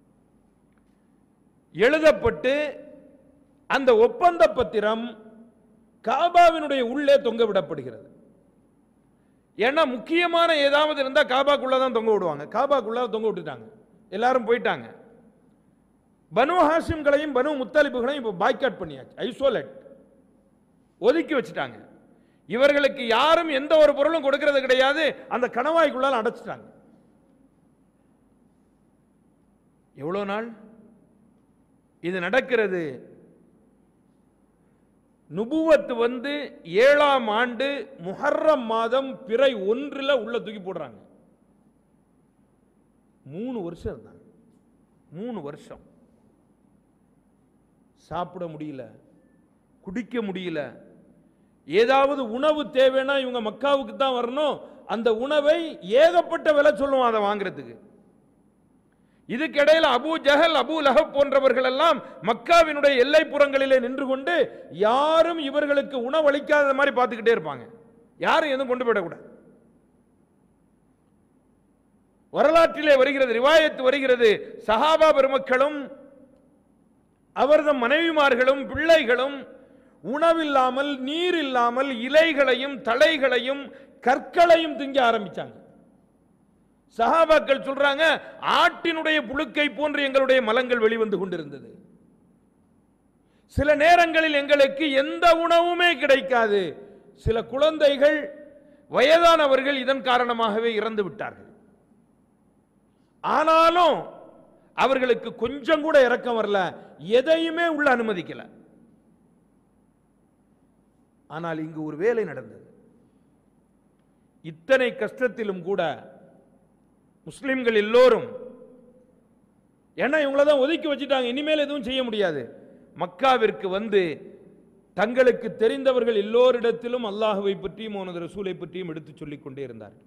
எழுதப்பட்டு அந்த ஒப்பந்த பத்திரம் காபாவினுடைய உள்ளே தொங்க விடப்படுகிறது. ஏன்னா முக்கியமான ஏதாவது இருந்தா காபாக்குள்ளதான் தொங்க விடுவாங்க. காபாக்குள்ள தொங்க விட்டுட்டாங்க, எல்லாரும் போயிட்டாங்க. பனு ஹாஷிம்களையும் பனு முத்தலிபுகளையும் இப்போ பாய்காட் பண்ணியாச்சு, ஐசோலேட், ஒதுக்கி வச்சுட்டாங்க. இவர்களுக்கு யாரும் எந்த ஒரு பொருளும் கொடுக்கிறது கிடையாது. அந்த கணவாய்க்குள்ளால் அடைச்சிட்டாங்க. எவ்வளவு நாள் இது நடக்கிறது? நுபுவத் வந்து 7ஆம் ஆண்டு முஹர்ரம் மாதம் பிறை 1 உள்ள தூக்கி போடுறாங்க. 3 வருஷம் இருந்தாங்க. 3 வருஷம் சாப்பிட முடியல, குடிக்க முடியல. ஏதாவது உணவு தேவைன்னா இவங்க மக்காவுக்கு தான் வரணும். அந்த உணவை ஏகப்பட்ட விலை சொல்லுவான் அதை வாங்குறதுக்கு. இதுக்கிடையில் அபூ ஜஹல், அபூ லஹப் போன்றவர்கள் எல்லாம் மக்காவினுடைய எல்லைப்புறங்களிலே நின்று கொண்டு யாரும் இவர்களுக்கு உணவளிக்காத மாதிரி பார்த்துக்கிட்டே இருப்பாங்க. யாரும் எதுவும் கொண்டு போயிடக்கூடாது. வரலாற்றிலே வருகிறது, ரிவாயத்து வருகிறது, சஹாபா பெருமக்களும் அவர்தம் மனைவிமார்களும் பிள்ளைகளும் உணவில்லாமல், நீர் இல்லாமல் இலைகளையும் தழைகளையும் கற்களையும் திங்க ஆரம்பிச்சாங்க. சஹாபாக்கள் சொல்றாங்க, ஆட்டினுடைய புழுக்கை போன்று எங்களுடைய மலங்கள் வெளிவந்து கொண்டிருந்தது. சில நேரங்களில் எங்களுக்கு எந்த உணவுமே கிடைக்காது. சில குழந்தைகள், வயதானவர்கள் இதன் காரணமாகவே இறந்து விட்டார்கள். ஆனாலும் அவர்களுக்கு கொஞ்சம் கூட இரக்கம் வரல, எதையுமே உள்ள அனுமதிக்கல. ஆனால் இங்கு ஒரு வேலை நடந்தது. இத்தனை கஷ்டத்திலும் கூட முஸ்லிம்கள் எல்லோரும், ஏன்னா இவங்கள தான் ஒதுக்கி வச்சுட்டாங்க, இனிமேல் எதுவும் செய்ய முடியாது, மக்காவிற்கு வந்து தங்களுக்கு தெரிந்தவர்கள் எல்லோரிடத்திலும் அல்லாஹுவை பற்றியும் அவனது ரசூலை பற்றியும் எடுத்து சொல்லிக் கொண்டே இருந்தார்கள்.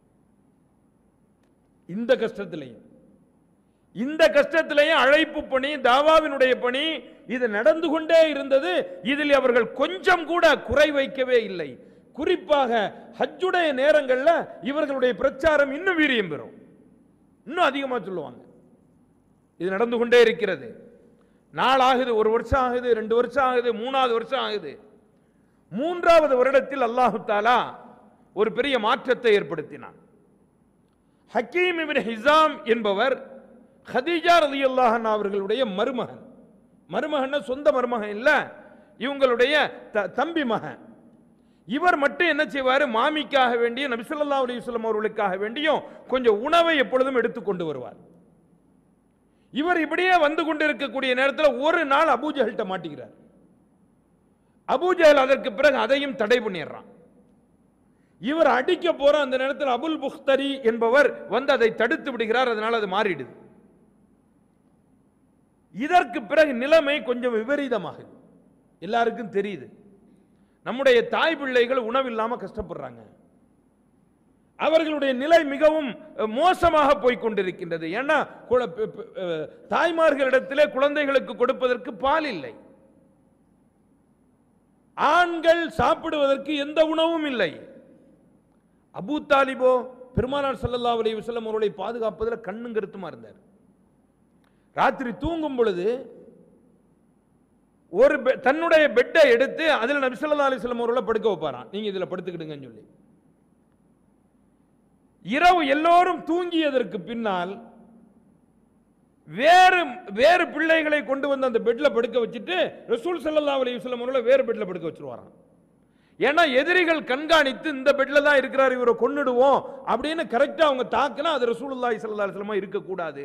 இந்த கஷ்டத்திலேயும் அழைப்பு பணி, தாவாவினுடைய பணி இது நடந்து கொண்டே இருந்தது. இதில் அவர்கள் கொஞ்சம் கூட குறை வைக்கவே இல்லை. குறிப்பாக ஹஜ்ஜுடைய நேரங்களில் இவர்களுடைய பிரச்சாரம் இன்னும் வீரியம் பெறும், இன்னும் அதிகமா சொல்லுவாங்க. இது நடந்து கொண்டே இருக்கிறது. நாள் ஆகுது, 1 வருஷம் ஆகுது, 2 வருஷம் ஆகுது, 3வது வருஷம் ஆகுது. 3வது வருடத்தில் அல்லாஹு தாலா ஒரு பெரிய மாற்றத்தை ஏற்படுத்தினான். ஹக்கீம் இப்னு ஹிஸாம் என்பவர் ஹதீஜா ரலியல்லாஹு அன்ஹா அவர்களுடைய மருமகன், சொந்த மருமகன் இல்ல, இவங்களுடைய தம்பி மகன். இவர் மட்டும் என்ன செய்வார், மாமிக்காக வேண்டிய, நபி ஸல்லல்லாஹு அலைஹி வஸல்லம் அவர்களுக்காக வேண்டியும் கொஞ்சம் உணவை எப்பொழுதும் எடுத்துக் கொண்டு வருவார். இவர் இப்படியே வந்து கொண்டிருக்கக்கூடிய நேரத்தில் ஒரு நாள் அபூஜஹல்ட்ட மாட்டிக்கிறார். அபூஜஹல் அதற்கு பிறகு அதையும் தடை பண்ணிடுறான். இவர் அடிக்க போற அந்த நேரத்தில் அபுல் புக்தரி என்பவர் வந்து அதை தடுத்து விடுகிறார். அதனால அது மாறிடுது. இதற்கு பிறகு நிலைமை கொஞ்சம் விபரீதமாகுது. எல்லாருக்கும் தெரியுது, நம்முடைய தாய் பிள்ளைகள் உணவில்லாம கஷ்டப்படுறாங்க. அவர்களுடைய நிலை மிகவும் மோசமாக போய்கொண்டிருக்கின்றது. ஏன்னா தாய்மார்களிடத்திலே குழந்தைகளுக்கு கொடுப்பதற்கு பால் இல்லை, ஆண்கள் சாப்பிடுவதற்கு எந்த உணவும் இல்லை. அபூ தாலிபோ பெருமானார் ஸல்லல்லாஹு அலைஹி வஸல்லம் அவர்களை பாதுகாப்பதில் கண்ணும் கருத்துமா இருந்தார். ராத்திரி தூங்கும் பொழுது தன்னுடைய பெட்டை எடுத்து அதில் நபி ஸல்லல்லாஹு அலைஹி வஸல்லம் அவர்களை படுக்க வைப்பாராம். நீங்க இதுல படுத்துக்கிடுங்கன்னு சொல்லி. இரவு எல்லோரும் தூங்கியதற்கு பின்னால் வேறு பிள்ளைகளை கொண்டு வந்து அந்த பெட்ல படுக்க வச்சுட்டு ரசூல் ஸல்லல்லாஹு அலைஹி வஸல்லம் அவர்களை வேறு பெட்ல படுக்க வச்சிருவாராம். ஏன்னா எதிரிகள் கண்காணித்து இந்த பெட்ல தான் இருக்கிறார், இவரை கொன்னுடுவோம் அப்படின்னு கரெக்டா அவங்க தாக்குனா அது ரசூலுல்லாஹி ஸல்லல்லாஹு அலைஹி வஸல்லம் இருக்கக்கூடாது.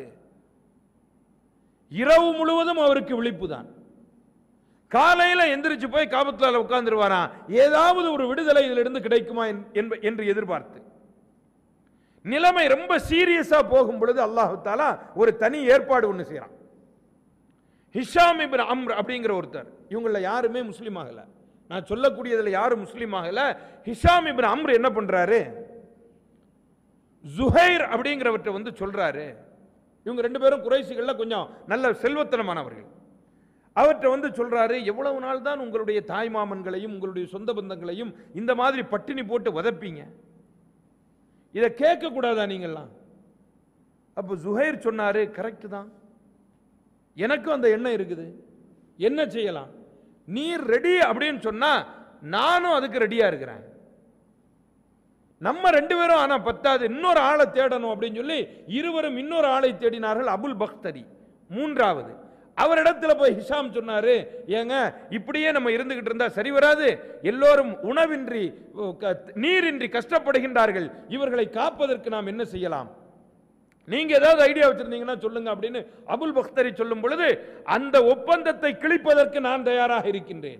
இரவு முழுவதும் அவருக்கு விழிப்பு தான். காலையில எந்திரிச்சு போய் காபத்துல்லாஹ்ல உட்கார்ந்துருவாராம், ஏதாவது ஒரு விடுதலை இதிலிருந்து கிடைக்குமா என்று எதிர்பார்த்து. நிலைமை ரொம்ப சீரியஸா போகும் பொழுது அல்லாஹ் தஆலா ஒரு தனி ஏற்பாடு ஒன்று செய்யறான். ஹிஷாம் இப்னு அம்ர் அப்படிங்கிற ஒருத்தர், இவங்கள யாருமே முஸ்லீம் ஆகல, நான் சொல்லக்கூடியதுல யாரும் முஸ்லீம் ஆகல. ஹிஷாம் இப்னு அம்ர் என்ன பண்றாரு, ஜுஹைர் அப்படிங்கிறவற்றை வந்து சொல்றாரு. இவங்க 2 பேரும் குறைஷிகள்ல கொஞ்சம் நல்ல செல்வத்தனமானவர்கள். அவற்றை வந்து சொல்றாரு, எவ்வளவு நாள் தான் உங்களுடைய தாய் மாமன்களையும் உங்களுடைய சொந்த பந்தங்களையும் இந்த மாதிரி பட்டினி போட்டு வதப்பீங்க, இதை கேட்க கூடாதா நீங்கள்லாம்? அப்ப ஜுஹைர் சொன்னாரு, கரெக்ட் தான், எனக்கும் அந்த எண்ணம் இருக்குது, என்ன செய்யலாம், நீர் ரெடி அப்படின்னு சொன்னா நானும் அதுக்கு ரெடியா இருக்கிறேன். நம்ம 2 பேரும் ஆனா பத்தாது, இன்னொரு ஆளை தேடணும் அப்படின்னு சொல்லி இருவரும் இன்னொரு ஆளை தேடினார்கள், அபுல் பக்தரி 3வது. அவரிடத்துல போய் ஹிஷாம் சொன்னாரு, ஏங்க இப்படியே நம்ம இருந்துகிட்டு இருந்தா சரி வராது, எல்லோரும் உணவின்றி நீரின்றி கஷ்டப்படுகின்றார்கள், இவர்களை காப்பதற்கு நாம் என்ன செய்யலாம், நீங்க ஏதாவது ஐடியா வச்சிருந்தீங்கன்னா சொல்லுங்க அப்படின்னு அபுல் பக்தரி சொல்லும் பொழுது, அந்த ஒப்பந்தத்தை கிழிப்பதற்கு நான் தயாராக இருக்கின்றேன்.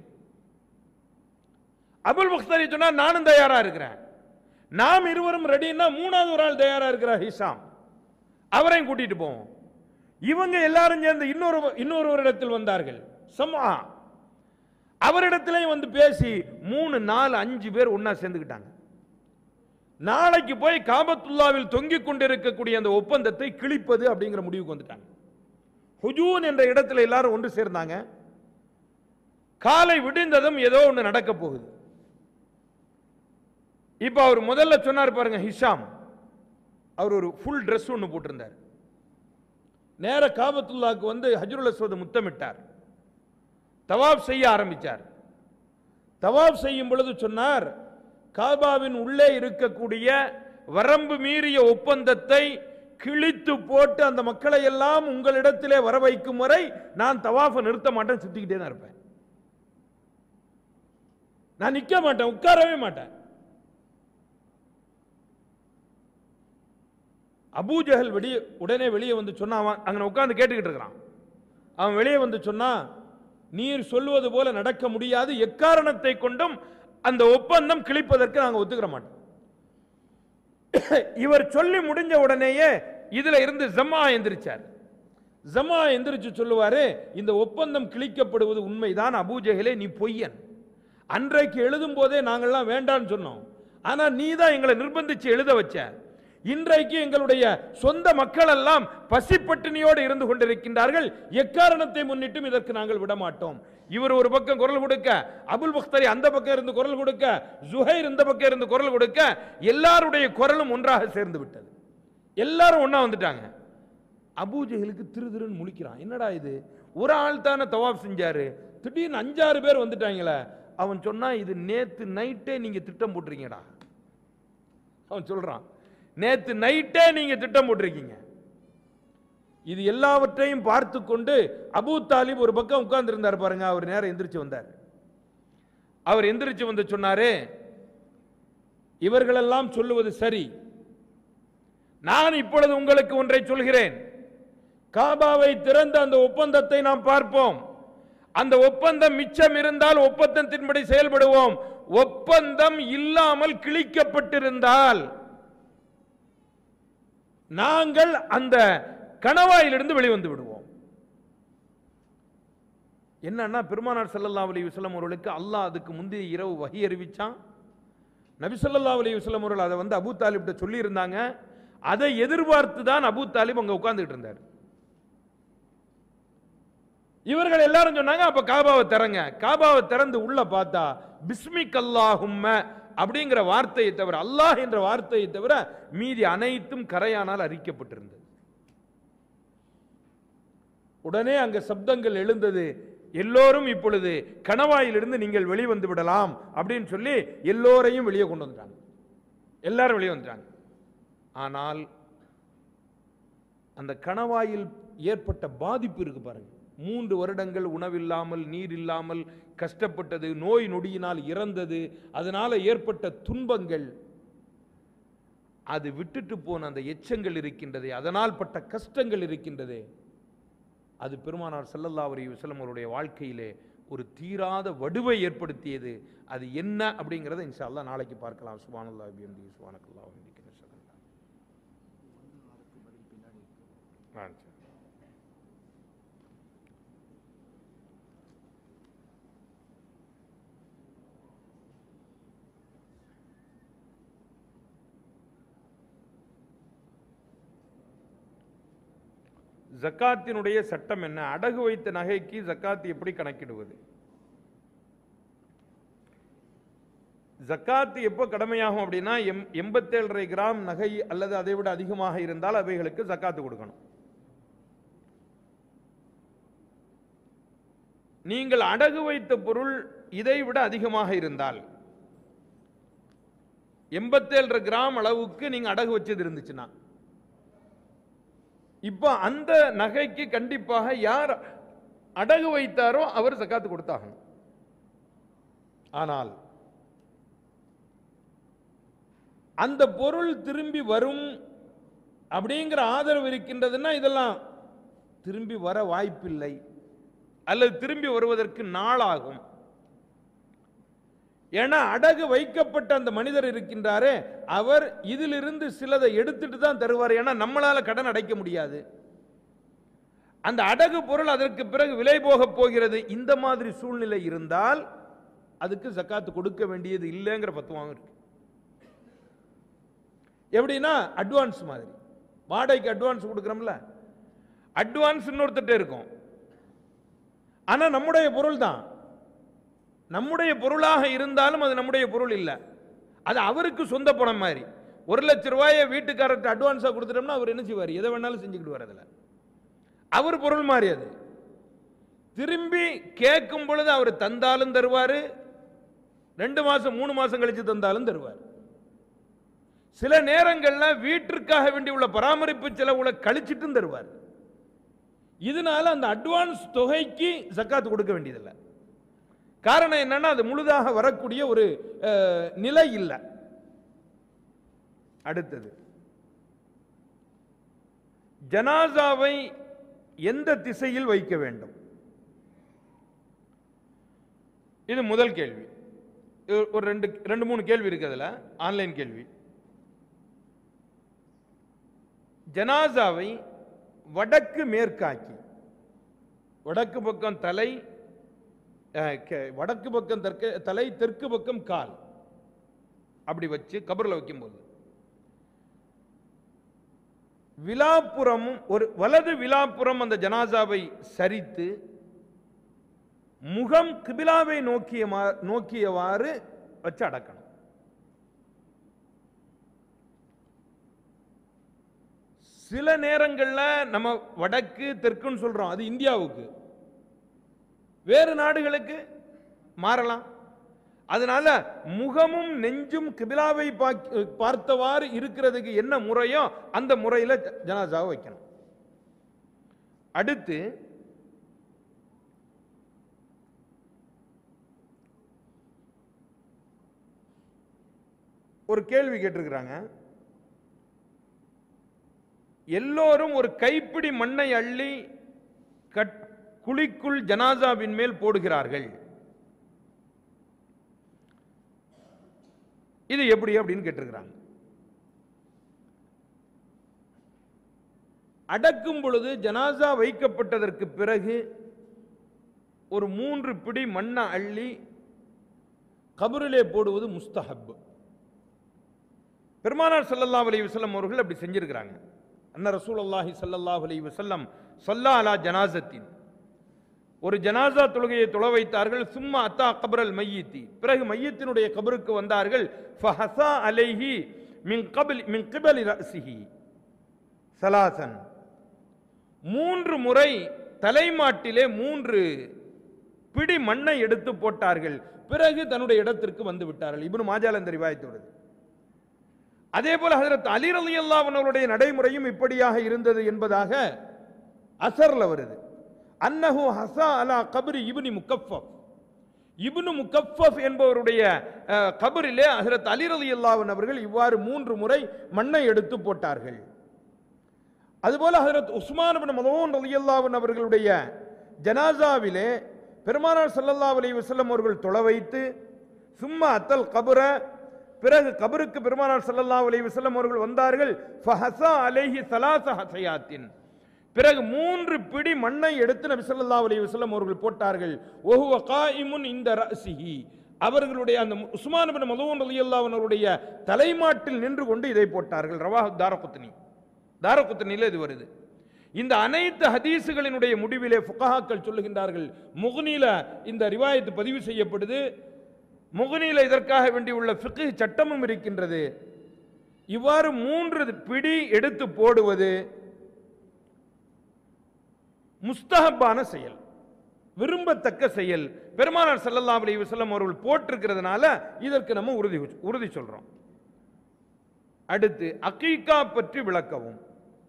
அபுல் பக்தரி சொன்னா நானும் தயாரா இருக்கிறேன். நாம் இருவரும் ரெடின்னா 3வது ஒரு ஆள் தயாரா இருக்கிறார், ஹிஷாம், அவரையும் கூட்டிட்டு போவோம். இவங்க எல்லாரும் சேர்ந்து இன்னொரு இடத்தில் வந்தார்கள், சம்ஆ, அவரிடத்திலையும் வந்து பேசி 3, 4, 5 பேர் ஒன்னா சேர்ந்துக்கிட்டாங்க. நாளைக்கு போய் காபத்துல்லாவில் தொங்கிக் கொண்டிருக்கக்கூடிய அந்த ஒப்பந்தத்தை கிழிப்பது அப்படிங்கிற முடிவுக்கு வந்துட்டாங்க. ஹுஜூன் என்ற இடத்துல எல்லாரும் ஒன்று சேர்ந்தாங்க. காலை விடிந்ததும் ஏதோ ஒன்று நடக்க போகுது. இப்ப அவர் முதல்ல சொன்னார் பாருங்க, ஹிஷாம், அவர் ஒரு ஃபுல் ட்ரெஸ் ஒன்று போட்டிருந்தார். நேர காபத்துல்லாவுக்கு வந்து ஹஜ்ருல் அஸ்வத் முத்தமிட்டார், தவாப் செய்ய ஆரம்பித்தார். தவாப் செய்யும் பொழுது சொன்னார், காபாவின் உள்ளே இருக்கக்கூடிய வரம்பு மீறிய ஒப்பந்தத்தை கிழித்து போட்டு அந்த மக்களை எல்லாம் உங்களிடத்திலே வர வைக்கும் வரை நான் தவாஃபை நிறுத்த மாட்டேன், சுத்திக்கிட்டே தான் இருப்பேன். நான் நிக்க மாட்டேன், உட்காரவே மாட்டேன். அபூஜஹல் உடனே வெளியே வந்து சொன்னா, அங்க உட்கார்ந்து கேட்டுக்கிட்டு இருக்கிறான். அவன் வெளியே வந்து சொன்னா, நீர் சொல்வது போல நடக்க முடியாது, எக்காரணத்தை கொண்டும் அந்த ஒப்பந்தம் கிழிப்பதற்கு நாங்கள் ஒத்துக்கிற மாட்டோம். இவர் சொல்லி முடிஞ்ச உடனேயே இதுல இருந்து ஜமா எந்திரிச்சார். ஜமா எந்திரிச்சு சொல்லுவாரு, இந்த ஒப்பந்தம் கிழிக்கப்படுவது உண்மைதான், அபூஜஹலே நீ பொய்யன். அன்றைக்கு எழுதும் போதே நாங்கள்லாம் வேண்டான்னு சொன்னோம், ஆனா நீ தான் எங்களை நிர்பந்திச்சு எழுத வச்ச. இன்றைக்கு எங்களுடைய சொந்த மக்கள் எல்லாம் பசிப்பட்டினியோடு இருந்து கொண்டிருக்கின்றார்கள், எக்காரணத்தை முன்னிட்டும் இதற்கு நாங்கள் விட மாட்டோம். இவர் ஒரு பக்கம் குரல் கொடுக்க, அபுல் பக்தரி அந்த பக்கம் இருந்து குரல் கொடுக்க, ஜுஹைர் இந்த பக்கம் இருந்து குரல் கொடுக்க, எல்லாருடைய குரலும் ஒன்றாக சேர்ந்து விட்டது. எல்லாரும் ஒண்ணா வந்துட்டாங்க. அபூஜஹலுக்கு திருதிருன்னு முழிக்கிறான். என்னடா இது, ஒரு ஆள் தானே தவாப் செஞ்சாரு, திடீர்னு 5-6 பேர் வந்துட்டாங்களே. அவன் சொன்னா, இது நேத்து நைட்டே நீங்க திட்டம் போட்டிருக்கீங்கடா. அவன் சொல்றான், நேத்து நைட்டே நீங்க திட்டம் போட்டிருக்கீங்க. இது எல்லாவற்றையும் பார்த்து கொண்டு அபூ தாலிப் ஒரு பக்கம் உட்கார்ந்து இருந்தார் பாருங்க. அவர் நேரம் எந்திரிச்சு வந்தார். அவர் எந்திரிச்சு வந்து சொன்னாரு, இவர்களெல்லாம் சொல்லுவது சரி, நான் இப்பொழுது உங்களுக்கு ஒன்றை சொல்கிறேன். காபாவை திறந்த அந்த ஒப்பந்தத்தை நாம் பார்ப்போம். அந்த ஒப்பந்தம் மிச்சம் இருந்தால் ஒப்பந்தத்தின்படி செயல்படுவோம். ஒப்பந்தம் இல்லாமல் கிழிக்கப்பட்டிருந்தால் நாங்கள் அந்த கணவாயிலிருந்து வெளிவந்து விடுவோம். என்னன்னா, பெருமானார் ஸல்லல்லாஹு அலைஹி வஸல்லம் அவர்களுக்கு அல்லாஹ் அதுக்கு முந்தைய இரவு வஹி அறிவிச்சான். நபி ஸல்லல்லாஹு அலைஹி வஸல்லம் அவர்கள் அதை வந்து அபூ தாலிப்ட்ட சொல்லி இருந்தாங்க. அதை எதிர்பார்த்து தான் அபூ தாலிப் அங்க உட்கார்ந்துட்டு இருந்தார். இவர்கள் எல்லாரும் சொன்னாங்க, அப்ப காபாவை திறங்க. காபாவை திறந்து உள்ள பார்த்தா பிஸ்மிக் அல்லாஹும்ம அப்படிங்கிற வார்த்தையை தவிர, அல்லாஹ் என்ற வார்த்தையை தவிர மீதி அனைத்தும் கரையானால் அரிக்கப்பட்டிருந்தது. உடனே அங்க சப்தங்கள் எழுந்தது, எல்லோரும் இப்பொழுது கணவாயிலிருந்து நீங்கள் வெளிவந்து விடலாம் அப்படின்னு சொல்லி எல்லோரையும் வெளியே கொண்டு வந்துட்டாங்க. எல்லாரும் வெளியே வந்துட்டாங்க. ஆனால் அந்த கணவாயில் ஏற்பட்ட பாதிப்பு இருக்கு பாருங்க. 3 வருடங்கள் உணவில்லாமல் நீர் இல்லாமல் கஷ்டப்பட்டது, நோய் நொடியினால் இறந்தது, அதனால ஏற்பட்ட துன்பங்கள், அது விட்டுட்டு போன அந்த எச்சங்கள் இருக்கின்றதே, அதனால் பட்ட கஷ்டங்கள் இருக்கின்றதே, அது பெருமானார் ஸல்லல்லாஹு அலைஹி வஸல்லம் அவருடைய வாழ்க்கையிலே ஒரு தீராத வடுவை ஏற்படுத்தியது. அது என்ன அப்படிங்கறத இன்ஷா அல்லாஹ் நாளைக்கு பார்க்கலாம். சுப்ஹானல்லாஹி வபிஹம்திஹி சுப்ஹானக்கல்லாஹு வபிஹம்திஹி. ஜக்காத்தினுடைய சட்டம் என்ன? அடகு வைத்த நகைக்கு ஜக்காத் எப்படி கணக்கிடுவது? ஜக்காத் எப்போ கடமையாகும் அப்படின்னா, 87.5 கிராம் நகை அல்லது அதை விட அதிகமாக இருந்தால் அவைகளுக்கு ஜக்காத்து கொடுக்கணும். நீங்கள் அடகு வைத்த பொருள் இதை விட அதிகமாக இருந்தால், 87.5 கிராம் அளவுக்கு நீங்க அடகு வச்சது இருந்துச்சுன்னா, இப்ப அந்த நகைக்கு கண்டிப்பாக யார் அடகு வைத்தாரோ அவர் ஜக்காத்து கொடுத்தாகணும். ஆனால் அந்த பொருள் திரும்பி வரும் அப்படிங்கிற ஆதரவு இருக்கின்றதுன்னா இதெல்லாம் திரும்பி வர வாய்ப்பில்லை, அல்லது திரும்பி வருவதற்கு நாளாகும். ஏன்னா அடகு வைக்கப்பட்ட அந்த மனிதர் இருக்கின்றாரே, அவர் இதிலிருந்து சிலதை எடுத்துட்டு தான் தருவார். ஏன்னா நம்மளால கடன் அடைக்க முடியாது. அந்த அடகு பொருள் அதற்கு பிறகு விலை போக போகிறது. இந்த மாதிரி சூழ்நிலை இருந்தால் அதுக்கு ஜக்காத்து கொடுக்க வேண்டியது இல்லைங்கிற பத்துவாங்க இருக்கு. எப்படின்னா, அட்வான்ஸ் மாதிரி, வாடகைக்கு அட்வான்ஸ் கொடுக்கிறோம்ல, அட்வான்ஸ் இன்னொருத்தட்ட இருக்கும். ஆனா நம்முடைய பொருள் தான், நம்முடைய பொருளாக இருந்தாலும் அது நம்முடைய பொருள் இல்லை, அது அவருக்கு சொந்த பணம் மாதிரி. 1 லட்சம் ரூபாயை வீட்டுக்காரர்கிட்ட அட்வான்ஸா கொடுத்துட்டோம்னா அவர் என்ன செய்வார்? எதை வேணாலும் செஞ்சுக்கிட்டு வரதுல அவர் பொருள் மாதிரி. அது திரும்பி கேட்கும் பொழுது அவர் தந்தாலும் தருவாரு, 2 மாசம் 3 மாசம் கழிச்சு தந்தாலும் தருவார். சில நேரங்கள்ல வீட்டிற்காக வேண்டி உள்ள பராமரிப்பு செலவுகளை கழிச்சிட்டும் தருவார். இதனால அந்த அட்வான்ஸ் தொகைக்கு ஜக்காத் கொடுக்க வேண்டியதில்லை. காரணம் என்னன்னா அது முழுதாக வரக்கூடிய ஒரு நிலை இல்லை. அடுத்தது, ஜனாசாவை எந்த திசையில் வைக்க வேண்டும்? இது முதல் கேள்வி. ஒரு ரெண்டு மூணு கேள்வி இருக்கு, அதுல ஆன்லைன் கேள்வி. ஜனாசாவை வடக்கு மேற்காக்கி, வடக்கு பக்கம் தலை, வடக்கு பக்கம் தலை, தெற்கு பக்கம் கால், அப்படி வச்சு கபர்ல வைக்கும்போது விலாப்புறமும் ஒரு வலது விலாப்புறம் அந்த ஜனாசாவை சரித்து முகம் கிபிலாவை நோக்கியவாறு வச்சு அடக்கணும். சில நேரங்கள்ல நம்ம வடக்கு தெற்குன்னு சொல்றோம், அது இந்தியாவுக்கு, வேறு நாடுகளுக்கு மாறலாம். அதனால முகமும் நெஞ்சும் கிபிலாவை பார்த்தவாறு இருக்கிறதுக்கு என்ன முறையோ அந்த முறையில் ஜனாசாவை வைக்கணும். அடுத்து, ஒரு கேள்வி கேட்டிருக்கிறாங்க. எல்லோரும் ஒரு கைப்பிடி மண்ணை அள்ளி குழிக்குள் ஜனாசாவின் மேல் போடுகிறார்கள், இது எப்படி அப்படின்னு கேட்டிருக்கிறாங்க. அடக்கும் பொழுது ஜனாசா வைக்கப்பட்டதற்கு பிறகு ஒரு 3 பிடி மண்ணை அள்ளி கபரிலே போடுவது முஸ்தஹப். பெருமானார் ஸல்லல்லாஹு அலைஹி வஸல்லம் அவர்கள் அப்படி செஞ்சிருக்கிறாங்க. அன்ன ரசூலுல்லாஹி ஸல்லல்லாஹு அலைஹி வஸல்லம் ஸல்லா அலா ஜனாஸத்தின், ஒரு ஜனாசா தொழுகையை தொழ வைத்தார்கள். சும்மா அத்தா கபரல் மையீத்தி, பிறகு மையத்தினுடைய கபருக்கு வந்தார்கள். ஃபஹஸா அலைஹி மின் கிபலி ரஸிஹி ஸலாஸன், 3 முறை தலைமாட்டிலே 3 பிடி மண்ணை எடுத்து போட்டார்கள். பிறகு தன்னுடைய இடத்திற்கு வந்து விட்டார்கள். இப்னு மாஜால இந்த ரிவாயத் வருது. அதே போல ஹஜ்ரத் அலி ரலியல்லாஹு அன்ஹு அவருடைய நடைமுறையும் இப்படியாக இருந்தது என்பதாக அஸர்ல வருது. அன்னஹு ஹஸா அலா கப்ரி இப்னு முகஃபஃப், இப்னு முகஃபஃப் என்பவருடைய கபரிலே ஹஜ்ரத் அலி ரலியல்லாஹு அன்ஹு அவர்கள் இவ்வாறு 3 முறை மண்ணை எடுத்து போட்டார்கள். அதுபோல ஹஜ்ரத் உஸ்மான் இப்னு மதூன் ரலியல்லாஹு அன்ஹு அவர்களுடைய ஜனாசாவிலே பெருமானார் ஸல்லல்லாஹு அலைஹி வஸல்லம் அவர்கள் தொழ வைத்து சும்மா அத்தல் கபர, பிறகு கபருக்கு பெருமானார் ஸல்லல்லாஹு அலைஹி வஸல்லம் அவர்கள் வந்தார்கள். ஃபஹஸா அலைஹி ஸலாஸ ஹஸயாத்தின், பிறகு 3 பிடி மண்ணை எடுத்து நபி ஸல்லல்லாஹு அலைஹி வஸல்லம் அவர்கள் போட்டார்கள். வஹுவ காயிமுன் இன்த ரஸிஹி, அவர்களுடைய அந்த உஸ்மான் இப்னு மதூன் ரலியல்லாஹு அன்ஹு அவருடைய தலைமாட்டில் நின்று கொண்டு இதை போட்டார்கள். ரவாஹு தாரகுத்னி, தாரகுத்னியில் இது வருது. இந்த அனைத்து ஹதீசுகளினுடைய முடிவிலே ஃபுகஹாக்கள் சொல்லுகின்றார்கள், முக்னில இந்த ரிவாயத்து பதிவு செய்யப்படுது. முக்னில இதற்காக வேண்டியுள்ள ஃபிக்ஹ் சட்டமும் இருக்கின்றது. இவ்வாறு 3 பிடி எடுத்து போடுவது முஸ்தஹப்பான செயல், விரும்பத்தக்க செயல். பெருமானார் ஸல்லல்லாஹு அலைஹி வஸல்லம் அவர்கள் போட்டிருக்கிறதுனால இதற்கு நம்ம உறுதி சொல்றோம். அடுத்து, அகீகா பற்றி விளக்கவும்.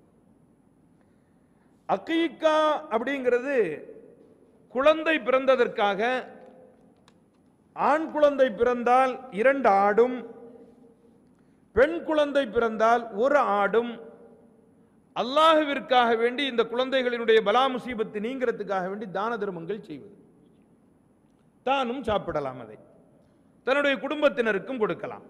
அகீகா அப்படிங்கிறது குழந்தை பிறந்ததற்காக, ஆண் குழந்தை பிறந்தால் 2 ஆடும், பெண் குழந்தை பிறந்தால் 1 ஆடும், அல்லாஹ்விற்காக வேண்டி இந்த குழந்தைகளினுடைய பலா முசீபத்து நீங்கிறதுக்காக வேண்டி தான தர்மங்கள் செய்வது. தானும் சாப்பிடலாம், அதை தன்னுடைய குடும்பத்தினருக்கும் கொடுக்கலாம்.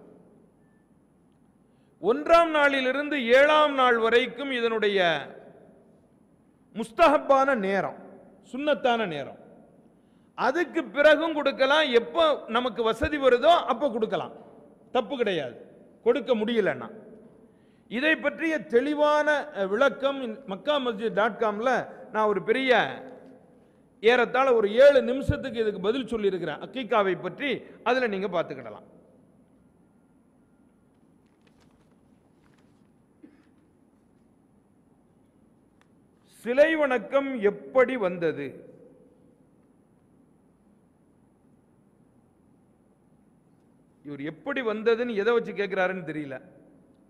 1ஆம் நாளிலிருந்து 7ஆம் நாள் வரைக்கும் இதனுடைய முஸ்தஹப்பான நேரம், சுன்னத்தான நேரம். அதுக்கு பிறகும் கொடுக்கலாம், எப்போ நமக்கு வசதி வருதோ அப்போ கொடுக்கலாம், தப்பு கிடையாது. கொடுக்க முடியலன்னா இதை பற்றிய தெளிவான விளக்கம் MakkaMasjid.comல நான் ஒரு பெரிய ஏறத்தாழ ஒரு 7 நிமிஷத்துக்கு இதுக்கு பதில் சொல்லி இருக்கிறேன் அகீகாவை பற்றி. அதுல நீங்க பார்த்துக்கிடலாம். சிலை வணக்கம் எப்படி வந்தது? இவர் எப்படி வந்ததுன்னு எதை வச்சு கேட்கிறாருன்னு தெரியல.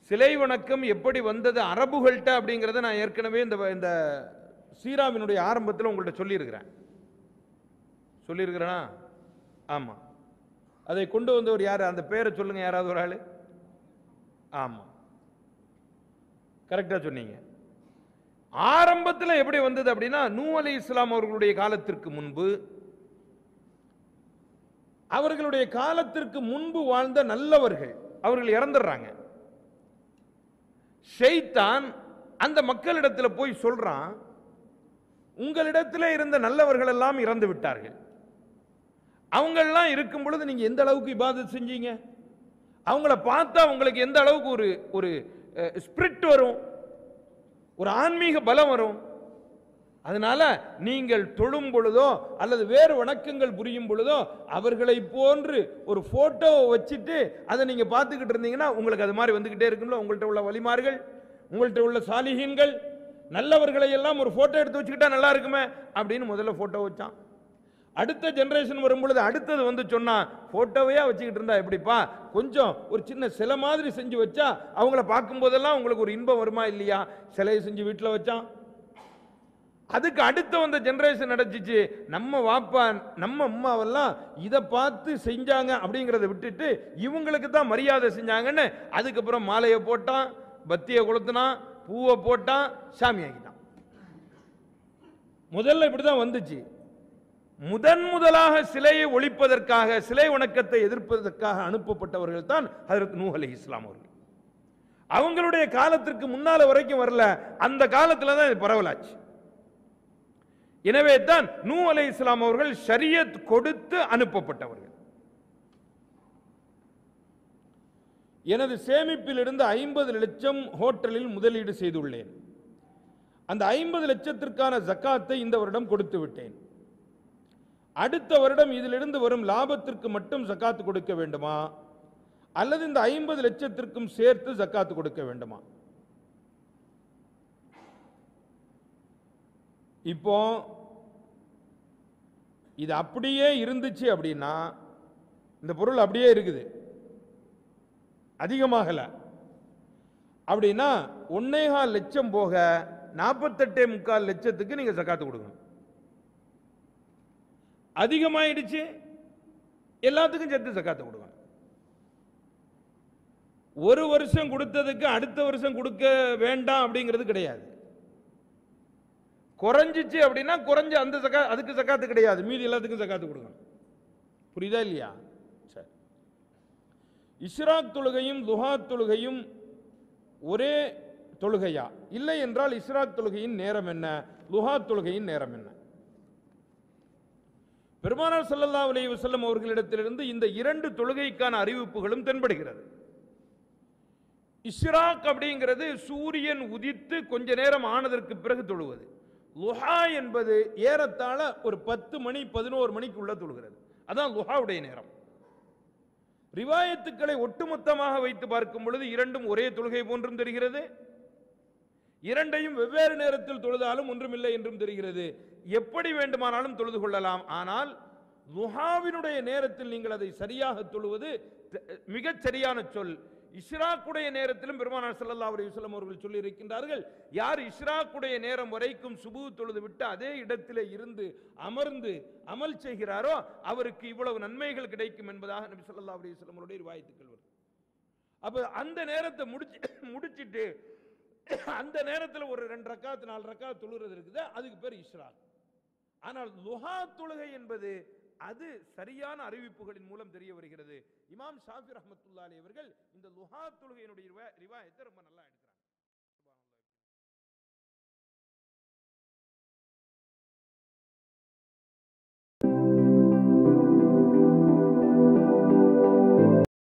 சிலை வணக்கம் எப்படி வந்தது அரபுகள்கிட்ட அப்படிங்கிறத நான் ஏற்கனவே இந்த சீராவினுடைய ஆரம்பத்தில் உங்கள்கிட்ட சொல்லியிருக்கிறேனா? ஆமா. அதை கொண்டு வந்தவர் யாரு? அந்த பேரை சொல்லுங்க, யாராவது ஒரு ஆளு. ஆமா, கரெக்டா சொன்னீங்க. ஆரம்பத்தில் எப்படி வந்தது அப்படின்னா, நூ அலைஹிஸ்ஸலாம் அவர்களுடைய காலத்திற்கு முன்பு, அவர்களுடைய காலத்திற்கு முன்பு வாழ்ந்த நல்லவர்கள் அவர்கள் இறந்துடுறாங்க. ஷைத்தான் அந்த மக்களிடத்தில் போய் சொல்றான், உங்களிடத்தில் இருந்த நல்லவர்கள் எல்லாம் இறந்து விட்டார்கள். அவங்கெல்லாம் இருக்கும் பொழுது நீங்க எந்த அளவுக்கு இபாதத் செஞ்சீங்க, அவங்கள பார்த்தா உங்களுக்கு எந்த அளவுக்கு ஒரு ஸ்பிரிட் வரும், ஒரு ஆன்மீக பலம் வரும். அதனால நீங்கள் தொழும் பொழுதோ அல்லது வேறு வணக்கங்கள் புரியும் பொழுதோ அவர்களை போன்று ஒரு போட்டோவை வச்சுட்டு அதை நீங்க பார்த்துக்கிட்டு இருந்தீங்கன்னா உங்களுக்கு அது மாதிரி வந்துகிட்டே இருக்கும்ல. உங்கள்கிட்ட உள்ள வலிமார்கள், உங்கள்கிட்ட உள்ள சாலிஹீன்கள், நல்லவர்களை எல்லாம் ஒரு போட்டோ எடுத்து வச்சுக்கிட்டா நல்லா இருக்குமே அப்படின்னு முதல்ல போட்டோ வச்சான். அடுத்த ஜெனரேஷன் வரும் பொழுது அடுத்தது வந்து சொன்னா, போட்டோவையா வச்சுக்கிட்டு இருந்தா எப்படிப்பா, கொஞ்சம் ஒரு சின்ன சிலை மாதிரி செஞ்சு வச்சா அவங்கள பார்க்கும் போதெல்லாம் உங்களுக்கு ஒரு இன்பம் வருமா இல்லையா, சிலையை செஞ்சு வீட்டில் வச்சான். அதுக்கு அடுத்து வந்த ஜெனரேஷன் நடந்துச்சு, நம்ம வாப்பா நம்ம அம்மாவெல்லாம் இதை பார்த்து செஞ்சாங்க அப்படிங்கிறத விட்டுட்டு இவங்களுக்கு தான் மரியாதை செஞ்சாங்கன்னு அதுக்கப்புறம் மாலையை போட்டான், பத்தியை கொளுத்தினான், பூவை போட்டான், சாமி ஆக்கிட்டான். முதல்ல இப்படிதான் வந்துச்சு. முதலாக சிலையை ஒழிப்பதற்காக, சிலை வணக்கத்தை எதிர்ப்பதற்காக அனுப்பப்பட்டவர்கள் தான் ஹஜ்ரத் நூஹ் அலைஹிஸ்ஸலாம் அவர்கள். அவங்களுடைய காலத்திற்கு முன்னால வரைக்கும் வரல, அந்த காலத்துல தான் இது பரவலாச்சு. எனவே தான் நூஹ் அலைஹிஸ்ஸலாம் அவர்கள் ஷரியத் கொடுத்து அனுப்பப்பட்டவர்கள். எனது சேமிப்பில் இருந்து 50 லட்சம் ஹோட்டலில் முதலீடு செய்துள்ளேன். அந்த 50 லட்சத்திற்கான ஜக்காத்தை இந்த வருடம் கொடுத்து விட்டேன். அடுத்த வருடம் இதிலிருந்து வரும் லாபத்திற்கு மட்டும் ஜக்காத்து கொடுக்க வேண்டுமா அல்லது இந்த 50 லட்சத்திற்கும் சேர்த்து ஜக்காத்து கொடுக்க வேண்டுமா? இப்போ இது அப்படியே இருந்துச்சு அப்படின்னா, இந்த பொருள் அப்படியே இருக்குது, அதிகமாகல அப்படின்னா 1.25 லட்சம் போக 48.25 லட்சத்துக்கு நீங்க ஜக்காத்து கொடுங்க. அதிகமாயிடுச்சு, எல்லாத்துக்கும் சேர்த்து ஜக்காத்து கொடுங்க. ஒரு வருஷம் கொடுத்ததுக்கு அடுத்த வருஷம் கொடுக்க வேண்டாம் அப்படிங்கிறது கிடையாது. குறைஞ்சிச்சு அப்படின்னா குறைஞ்ச அந்த அதுக்கு ஜக்காத்து கிடையாது, மீதி எல்லாத்துக்கும் ஜக்காத்து கொடுங்க. புரியுதா இல்லையா? சரி. இஷ்ராக் தொழுகையும் துஹா தொழுகையும் ஒரே தொழுகையா? இல்லை என்றால் இஷ்ராக் தொழுகையின் நேரம் என்ன, துஹா தொழுகையின் நேரம் என்ன? பெருமானார் ஸல்லல்லாஹு அலைஹி வஸல்லம் அவர்களிடத்திலிருந்து இந்த 2 தொழுகைக்கான அறிவிப்புகளும் தென்படுகிறது. இஷ்ராக் அப்படிங்கிறது சூரியன் உதித்து கொஞ்ச நேரம் ஆனதற்கு பிறகு தொழுவது. லுஹா என்பது ஏறத்தாழ ஒரு 10 மணி 11 மணிக்குள்ள தொழுகிறது. அதான் லுஹாவுடைய நேரம். ரிவாயத்துக்களை ஒட்டுமொத்தமாக வைத்து பார்க்கும் பொழுது இரண்டும் ஒரே தொழுகை போன்றும் தெரிகிறது, இரண்டையும் வெவ்வேறு நேரத்தில் தொழுதாலும் ஒன்றுமில்லை என்றும் தெரிகிறது. எப்படி வேண்டுமானாலும் தொழுது கொள்ளலாம். ஆனால் லுஹாவினுடைய நேரத்தில் நீங்கள் அதை சரியாக தொழுவது மிகச் சரியான சொல். இஷ்ராக்குடைய நேரத்திலும் பெருமானார் ஸல்லல்லாஹு அலைஹி வஸல்லம் அவர்கள் சொல்லி இருக்கின்றார்கள், யார் இஷ்ராக்குடைய நேரம் வரைக்கும் சுபூ தொழுது விட்டு அதே இடத்திலே இருந்து அமர்ந்து அமல் செய்கிறாரோ அவருக்கு இவ்வளவு நன்மைகள் கிடைக்கும் என்பதாக நபி ஸல்லல்லாஹு அலைஹி வஸல்லம் அவருடைய ரிவாயத்துக்கள் வருது. அப்ப அந்த நேரத்தை முடிச்சிட்டு அந்த நேரத்தில் ஒரு 2 ரக்காத் 4 ரக்காத் தொழுகிறது இருக்குது, அதுக்கு பேர் இஷ்ராக். ஆனால் லுஹா தொழுகை என்பது அது சரியான அறிவிப்புகளின் மூலம் தெரிய வருகிறது. இமாம் ஷாஃபி ரஹ்மத்துல்லாஹி அலைஹி அவர்கள் இந்த லுஹா தொழுகையினுடைய ரிவாயத்தை ரொம்ப நல்லா எடுத்தார்.